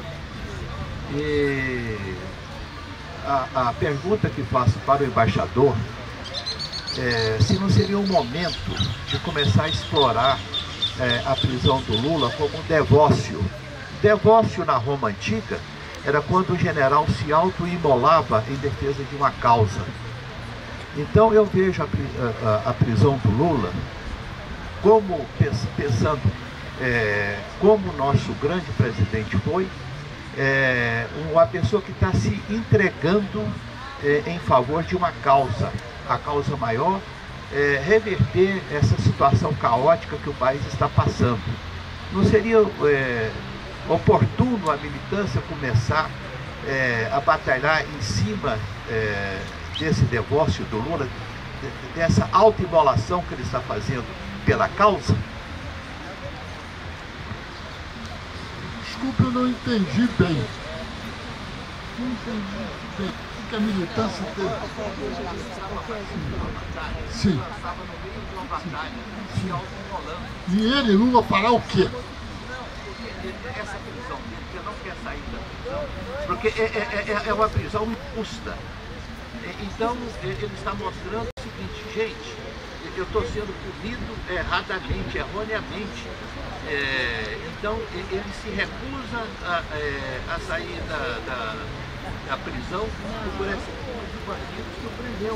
E a, a pergunta que faço para o embaixador é se não seria um momento de começar a explorar é, a prisão do Lula como um devócio. Devócio na Roma Antiga era quando o general se auto-imolava em defesa de uma causa. Então eu vejo a, a, a prisão do Lula como, pensando é, como o nosso grande presidente foi, é, uma pessoa que está se entregando é, em favor de uma causa, a causa maior, é, reverter essa situação caótica que o país está passando. Não seria é, oportuno a militância começar é, a batalhar em cima é, desse divórcio do Lula, dessa autoimolação que ele está fazendo pela causa? Desculpe, eu não entendi bem. Não entendi bem. O que a militância tem? Sim. Sim. Sim. E ele, Lula, fará o quê? Essa prisão dele, que não quer sair da prisão, porque é, é, é uma prisão injusta. Então, ele está mostrando o seguinte: gente, eu estou sendo punido erradamente, erroneamente. É, então, ele se recusa a, a sair da, da, da prisão por esse tipo de bandidos que o prendeu.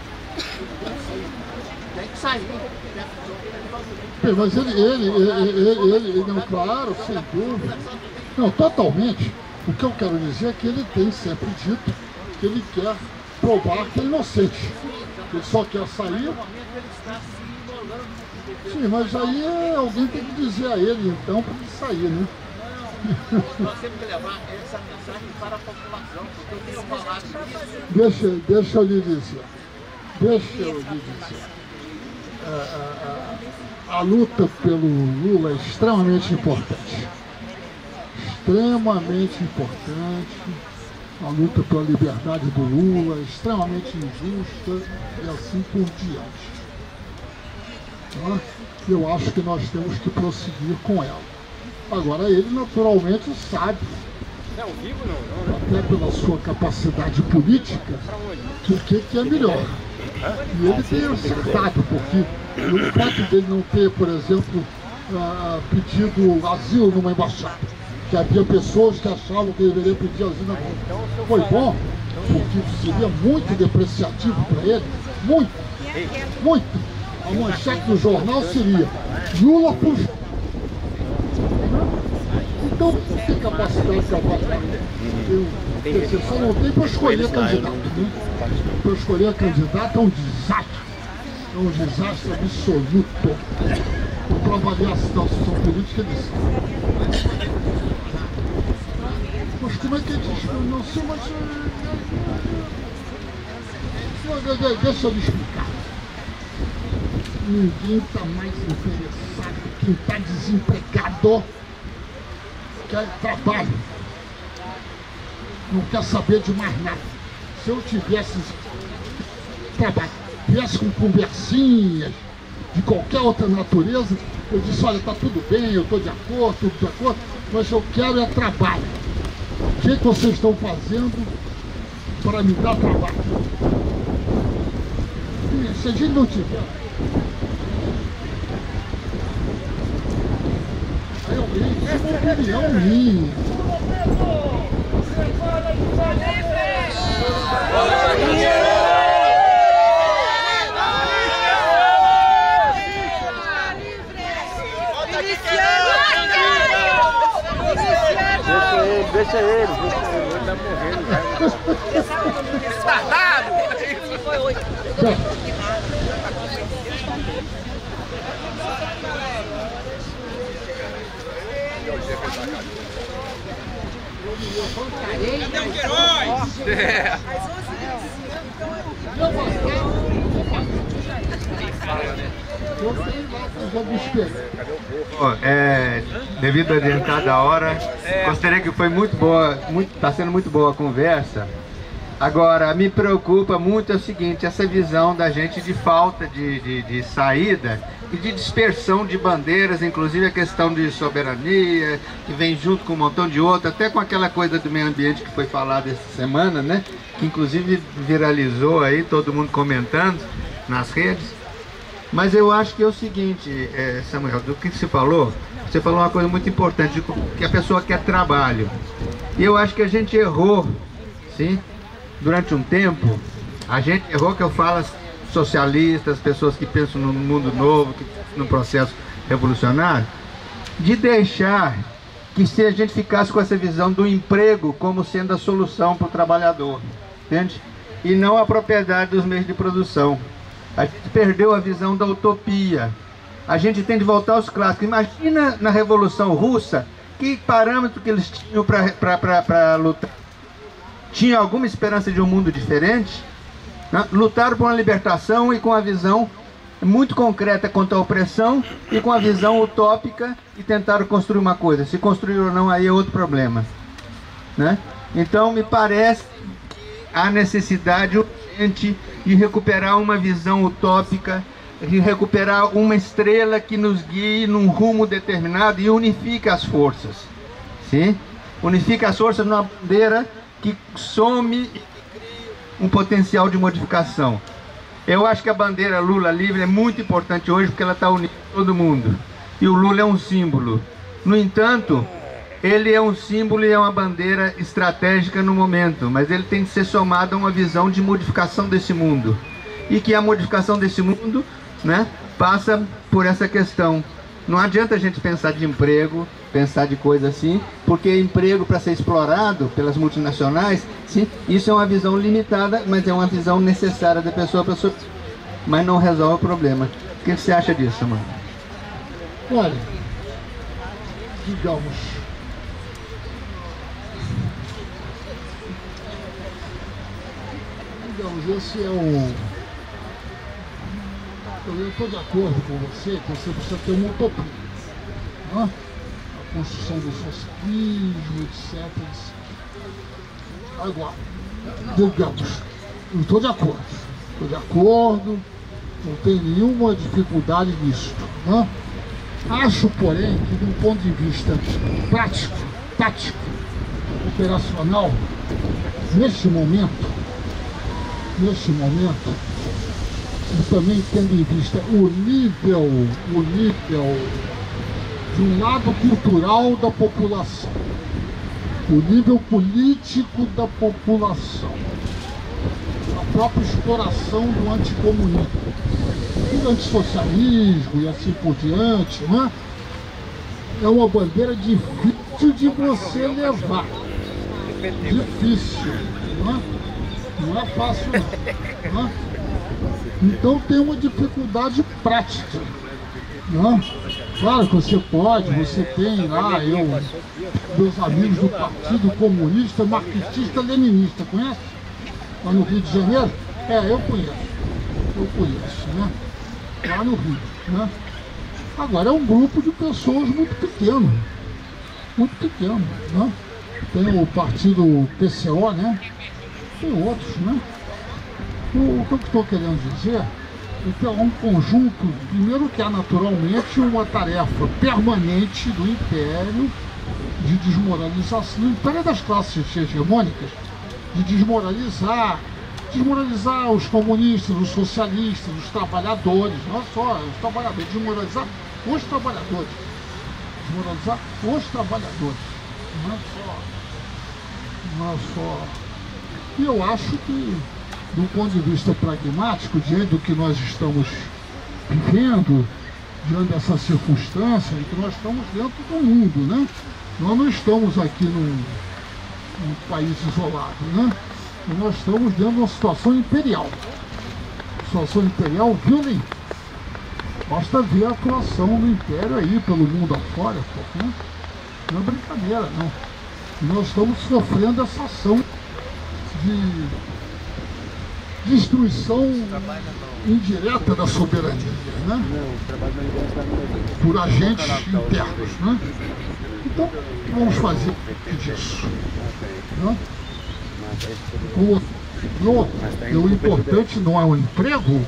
Tem que sair. Bem, mas ele, ele, ele, ele, ele, não, claro, sem dúvida. Não, totalmente. O que eu quero dizer é que ele tem sempre dito que ele quer provar que é inocente. Ele só quer sair. Sim, mas aí alguém tem que dizer a ele, então, para ele sair, né? Nós temos que levar essa mensagem para a população, porque eu tenho falado isso. Deixa, deixa eu lhe dizer. Deixa eu lhe dizer. A, a, a, a luta pelo Lula é extremamente importante. Extremamente importante. A luta pela liberdade do Lula é extremamente injusta e assim por diante. Tá? Eu acho que nós temos que prosseguir com ela. Agora, ele naturalmente sabe, até pela sua capacidade política, o que, que é melhor. E ele tem acertado, porque o fato dele não ter, por exemplo, uh, pedido asilo numa embaixada, que havia pessoas que achavam que deveria pedir asilo na embaixada, foi bom, porque seria muito depreciativo para ele, muito, muito. A manchete do jornal seria Lula fugiu. Então, tem capacidade capaz. Quer dizer, só não tem para escolher candidato, né? Para escolher candidato é um desastre. É um desastre absoluto. Para avaliar a situação política, ele sabe. Mas como é que ele diz? Não sei, mas... Deixa eu lhe explicar. Ninguém está mais interessado. Quem está desempregado quer trabalho. Não quer saber de mais nada. Se eu tivesse trabalho, tivesse com conversinhas de qualquer outra natureza, eu disse, olha, está tudo bem, eu estou de acordo, tudo de acordo, mas eu quero é trabalho. O que, que vocês estão fazendo para me dar trabalho? E se a gente não tiver... Isso é uma opinião minha. Deixa ele, deixa ele, ele tá morrendo já. Retardado! Foi hoje. Cadê o Queiroz? É. É, devido a adiantar da hora, gostaria que foi muito boa, muito, tá sendo muito boa a conversa. Agora, me preocupa muito é o seguinte, essa visão da gente de falta de, de, de saída e de dispersão de bandeiras, inclusive a questão de soberania, que vem junto com um montão de outros, até com aquela coisa do meio ambiente que foi falada essa semana, né? Que inclusive viralizou aí, todo mundo comentando nas redes. Mas eu acho que é o seguinte, é, Samuel, do que você falou, você falou uma coisa muito importante, que a pessoa quer trabalho. E eu acho que a gente errou, sim? Durante um tempo, a gente errou, que eu falo socialistas, pessoas que pensam no mundo novo, que, no processo revolucionário, de deixar que se a gente ficasse com essa visão do emprego como sendo a solução para o trabalhador, entende? E não a propriedade dos meios de produção. A gente perdeu a visão da utopia. A gente tem de voltar aos clássicos. Imagina na Revolução Russa, que parâmetro que eles tinham para lutar. Tinha alguma esperança de um mundo diferente, né? Lutaram por uma libertação e com a visão muito concreta contra a opressão e com a visão utópica e tentaram construir uma coisa. Se construíram ou não, aí é outro problema, né? Então me parece que há necessidade urgente de recuperar uma visão utópica, de recuperar uma estrela que nos guie num rumo determinado e unifique as forças, sim? Unifique as forças numa bandeira que some e que crie um potencial de modificação. Eu acho que a bandeira Lula livre é muito importante hoje porque ela está unindo todo mundo. E o Lula é um símbolo. No entanto, ele é um símbolo e é uma bandeira estratégica no momento, mas ele tem que ser somado a uma visão de modificação desse mundo. E que a modificação desse mundo, né, passa por essa questão. Não adianta a gente pensar de emprego, pensar de coisa assim, porque emprego para ser explorado pelas multinacionais, sim, isso é uma visão limitada, mas é uma visão necessária da pessoa para sua... mas não resolve o problema. O que você acha disso, mano? Olha, digamos, digamos, esse é o... Eu estou de acordo com você que você precisa ter uma utopia, né? A construção do socialismo, etc, etcétera. Agora, digamos, eu estou de acordo, estou de acordo, não tem nenhuma dificuldade nisso, né? Acho, porém, que de um ponto de vista prático, tático, operacional, neste momento, neste momento, e também tendo em vista o nível, o nível de um lado cultural da população, o nível político da população, a própria exploração do anticomunismo, do antissocialismo e assim por diante, não é? É uma bandeira difícil de você levar, difícil, não é? Não é fácil não, não é? Então tem uma dificuldade prática, né? Claro que você pode, você tem lá, eu, meus amigos do Partido Comunista Marxista-Leninista, conhece? Lá no Rio de Janeiro? É, eu conheço, eu conheço, né? Lá no Rio, né? Agora é um grupo de pessoas muito pequeno, muito pequeno, né? Tem o Partido P C O, né? Tem outros, né? O que eu estou querendo dizer é que é um conjunto, primeiro que há naturalmente uma tarefa permanente do Império de desmoralização, do Império das classes hegemônicas, de desmoralizar, desmoralizar os comunistas, os socialistas, os trabalhadores, não é só os trabalhadores, desmoralizar os trabalhadores, desmoralizar os trabalhadores, não é só, não é só. E eu acho que, do ponto de vista pragmático, diante do que nós estamos vivendo, diante dessa circunstância em que nós estamos dentro do mundo, né? Nós não estamos aqui num, num país isolado, né? Nós estamos dentro de uma situação imperial, situação imperial violenta. Basta ver a atuação do Império aí pelo mundo afora, né? Não é brincadeira, não. Nós estamos sofrendo essa ação de destruição indireta da soberania, né? Por agentes internos, né? Então, vamos fazer disso, né? O, no, e o importante não é o emprego.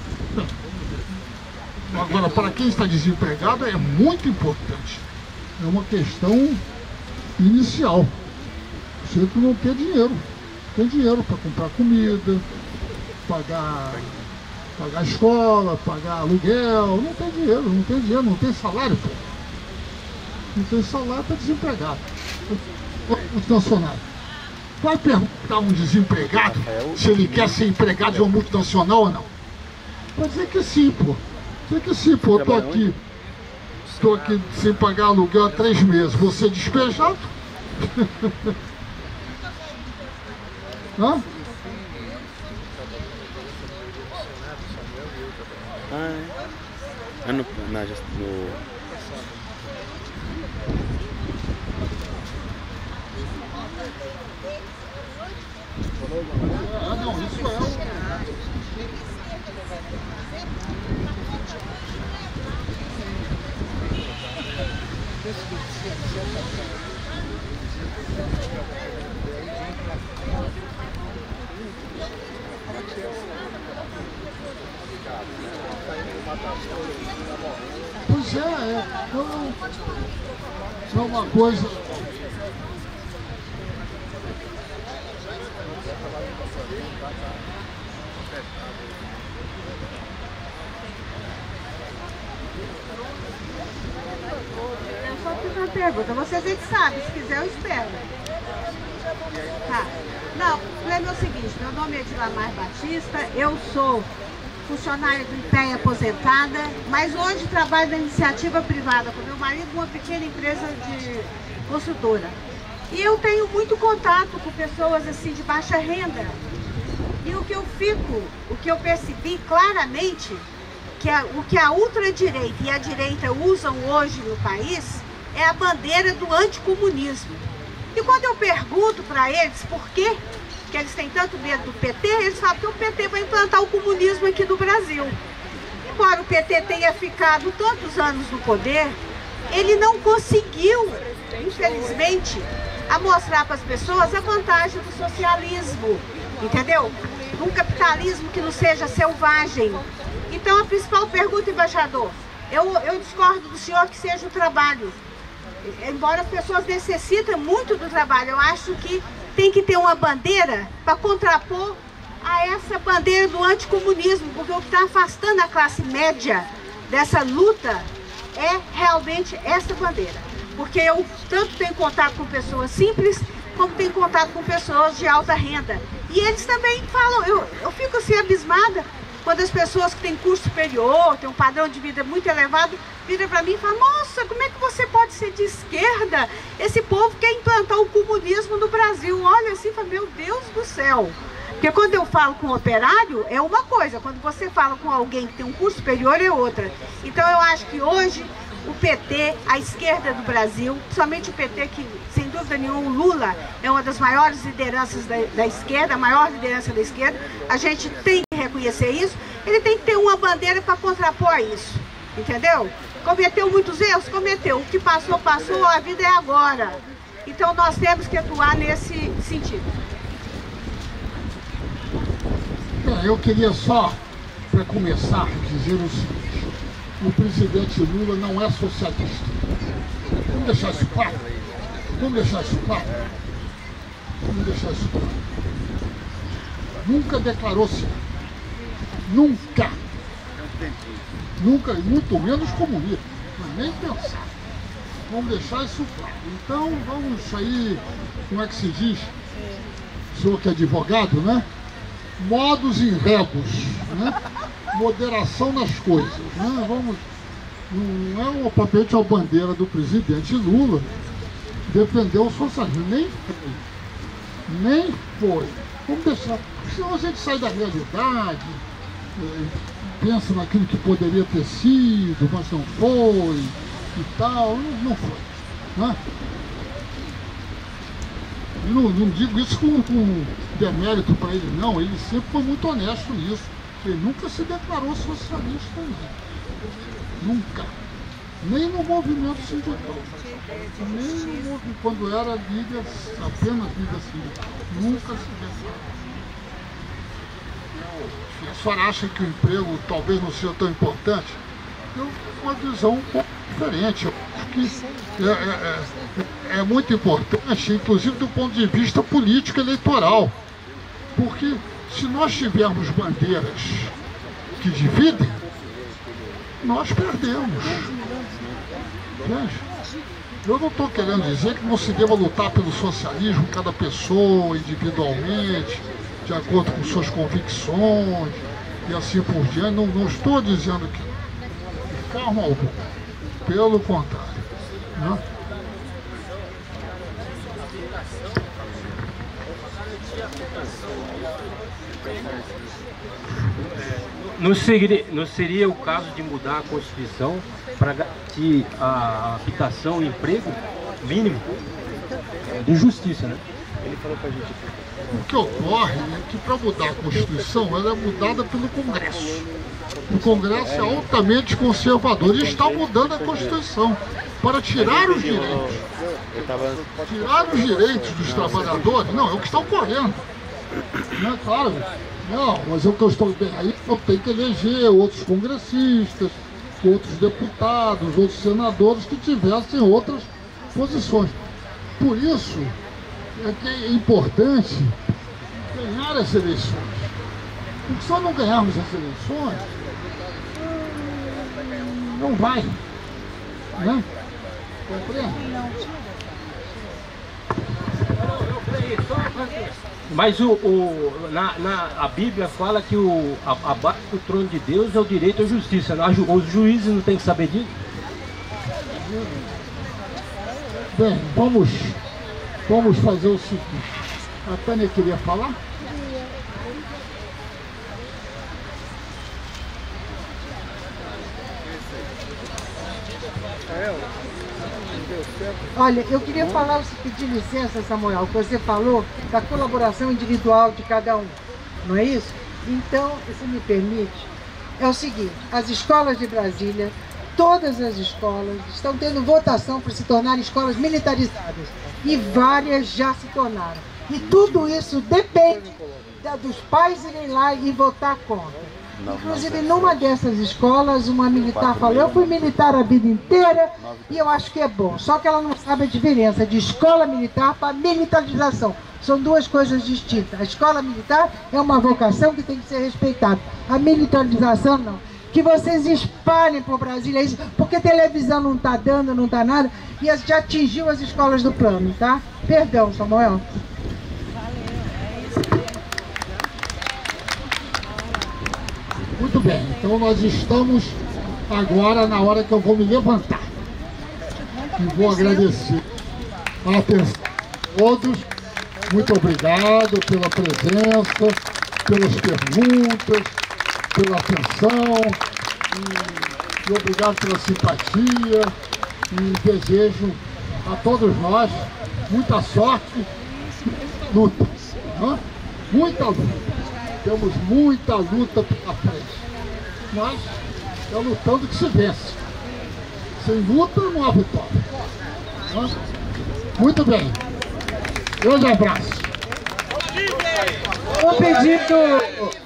Agora, para quem está desempregado, é muito importante. É uma questão inicial. Você não tem dinheiro. Tem dinheiro para comprar comida, pagar, pagar escola, pagar aluguel. Não tem dinheiro, não tem dinheiro, não tem salário. Pô. Não tem salário, está desempregado. Multinacional. Vai perguntar a um desempregado se ele quer ser empregado de uma multinacional ou não. Vai dizer que sim, pô. Dizer que sim, pô. Eu tô aqui, estou aqui sem pagar aluguel há três meses. Vou ser despejado? Hã? Ah, no, na, no... Ah, não, isso é o... Pois é, é, é uma coisa... Eu só fiz uma pergunta, vocês a gente sabe, se quiser eu espero. Tá. Não, o problema é o seguinte, meu nome é Dilamar Batista, eu sou funcionária do I P E aposentada, mas hoje trabalho na iniciativa privada com meu marido numa pequena empresa de construtora. E eu tenho muito contato com pessoas assim de baixa renda. E o que eu fico, o que eu percebi claramente, que a, o que a ultradireita e a direita usam hoje no país é a bandeira do anticomunismo. E quando eu pergunto para eles por quê que eles têm tanto medo do P T, eles falam que o P T vai implantar o comunismo aqui no Brasil. Embora o P T tenha ficado tantos anos no poder, ele não conseguiu, infelizmente, a mostrar para as pessoas a vantagem do socialismo, entendeu? Um capitalismo que não seja selvagem. Então a principal pergunta, embaixador, eu, eu discordo do senhor que seja o trabalho. Embora as pessoas necessitem muito do trabalho, eu acho que tem que ter uma bandeira para contrapor a essa bandeira do anticomunismo, porque o que está afastando a classe média dessa luta é realmente essa bandeira. Porque eu tanto tenho contato com pessoas simples, como tenho contato com pessoas de alta renda. E eles também falam, eu, eu fico assim abismada, quando as pessoas que têm curso superior, têm um padrão de vida muito elevado, viram para mim e falam, nossa, como é que você pode ser de esquerda? Esse povo quer implantar o comunismo no Brasil. Olha assim, fala, meu Deus do céu. Porque quando eu falo com um operário, é uma coisa. Quando você fala com alguém que tem um curso superior, é outra. Então eu acho que hoje o P T, a esquerda do Brasil, principalmente o P T, que sem dúvida nenhuma o Lula é uma das maiores lideranças da, da esquerda, a maior liderança da esquerda, a gente tem que reconhecer isso, ele tem que ter uma bandeira para contrapor isso, entendeu? Cometeu muitos erros? Cometeu. O que passou, passou, a vida é agora. Então nós temos que atuar nesse sentido. Eu queria só, para começar, dizer o seguinte: o presidente Lula não é socialista. Vamos deixar isso claro? Vamos deixar isso claro? Vamos deixar isso claro. Nunca declarou-se. Nunca. Nunca, e muito menos comunista. Mas nem pensar. Vamos deixar isso claro. Então, vamos aí, como é que se diz? O senhor que é advogado, né? Modos e rebos, né? Moderação nas coisas, né? Vamos, não é propriamente a bandeira do presidente Lula defender o socialismo, nem foi, nem foi. Vamos deixar, senão a gente sai da realidade, pensa naquilo que poderia ter sido, mas não foi e tal, não, não foi, né? Eu não, não digo isso com, com demérito para ele, não. Ele sempre foi muito honesto nisso. Ele nunca se declarou socialista, não. Nunca. nem no movimento sindical, nem no movimento, quando era liga, apenas liga sindical, nunca se pensava. A senhora acha que o emprego talvez não seja tão importante? Eu tenho uma visão um pouco diferente. Eu acho que é, é, é, é muito importante, inclusive do ponto de vista político eleitoral. Porque se nós tivermos bandeiras que dividem, nós perdemos. Gente, eu não estou querendo dizer que não se deva lutar pelo socialismo, cada pessoa individualmente, de acordo com suas convicções e assim por diante. Não, não estou dizendo que de forma alguma, pelo contrário, né? Não seria, não seria o caso de mudar a Constituição para garantir a habitação e emprego mínimo de justiça, né? Ele falou pra gente. O que ocorre é que para mudar a Constituição, ela é mudada pelo Congresso. O Congresso é altamente conservador e está mudando a Constituição para tirar os direitos. Tirar os direitos dos trabalhadores, não, é o que está ocorrendo. Não é claro, não, mas é o que eu estou bem aí, eu tenho que eleger outros congressistas, outros deputados, outros senadores que tivessem outras posições. Por isso é que é importante ganhar as eleições. Porque se nós não ganharmos as eleições, não vai. Né? Compreende? Mas o, o, na, na, a Bíblia fala que o, a, abaixo do trono de Deus é o direito à justiça. Os juízes não têm que saber disso? Bem, vamos, vamos fazer o seguinte. A Tânia queria falar? Olha, eu queria falar, pedir licença, Samuel, que você falou da colaboração individual de cada um, não é isso? Então, se me permite, é o seguinte, as escolas de Brasília, todas as escolas estão tendo votação para se tornarem escolas militarizadas, e várias já se tornaram. E tudo isso depende da, dos pais irem lá e votar contra. Inclusive, numa dessas escolas, uma militar falou, eu fui militar a vida inteira e eu acho que é bom. Só que ela não sabe a diferença de escola militar para militarização. São duas coisas distintas. A escola militar é uma vocação que tem que ser respeitada. A militarização, não. Que vocês espalhem para o Brasil isso, porque televisão não está dando, não está nada, e já atingiu as escolas do plano, tá? Perdão, Samuel. Muito bem, então nós estamos agora na hora que eu vou me levantar. E vou agradecer a atenção de todos. Muito obrigado pela presença, pelas perguntas, pela atenção. E, e obrigado pela simpatia. E desejo a todos nós muita sorte e muita luta. Né? Muita luta. Temos muita luta pela frente, mas é lutando que se vence. Sem luta não há vitória. Muito bem. Grande abraço. Um pedido.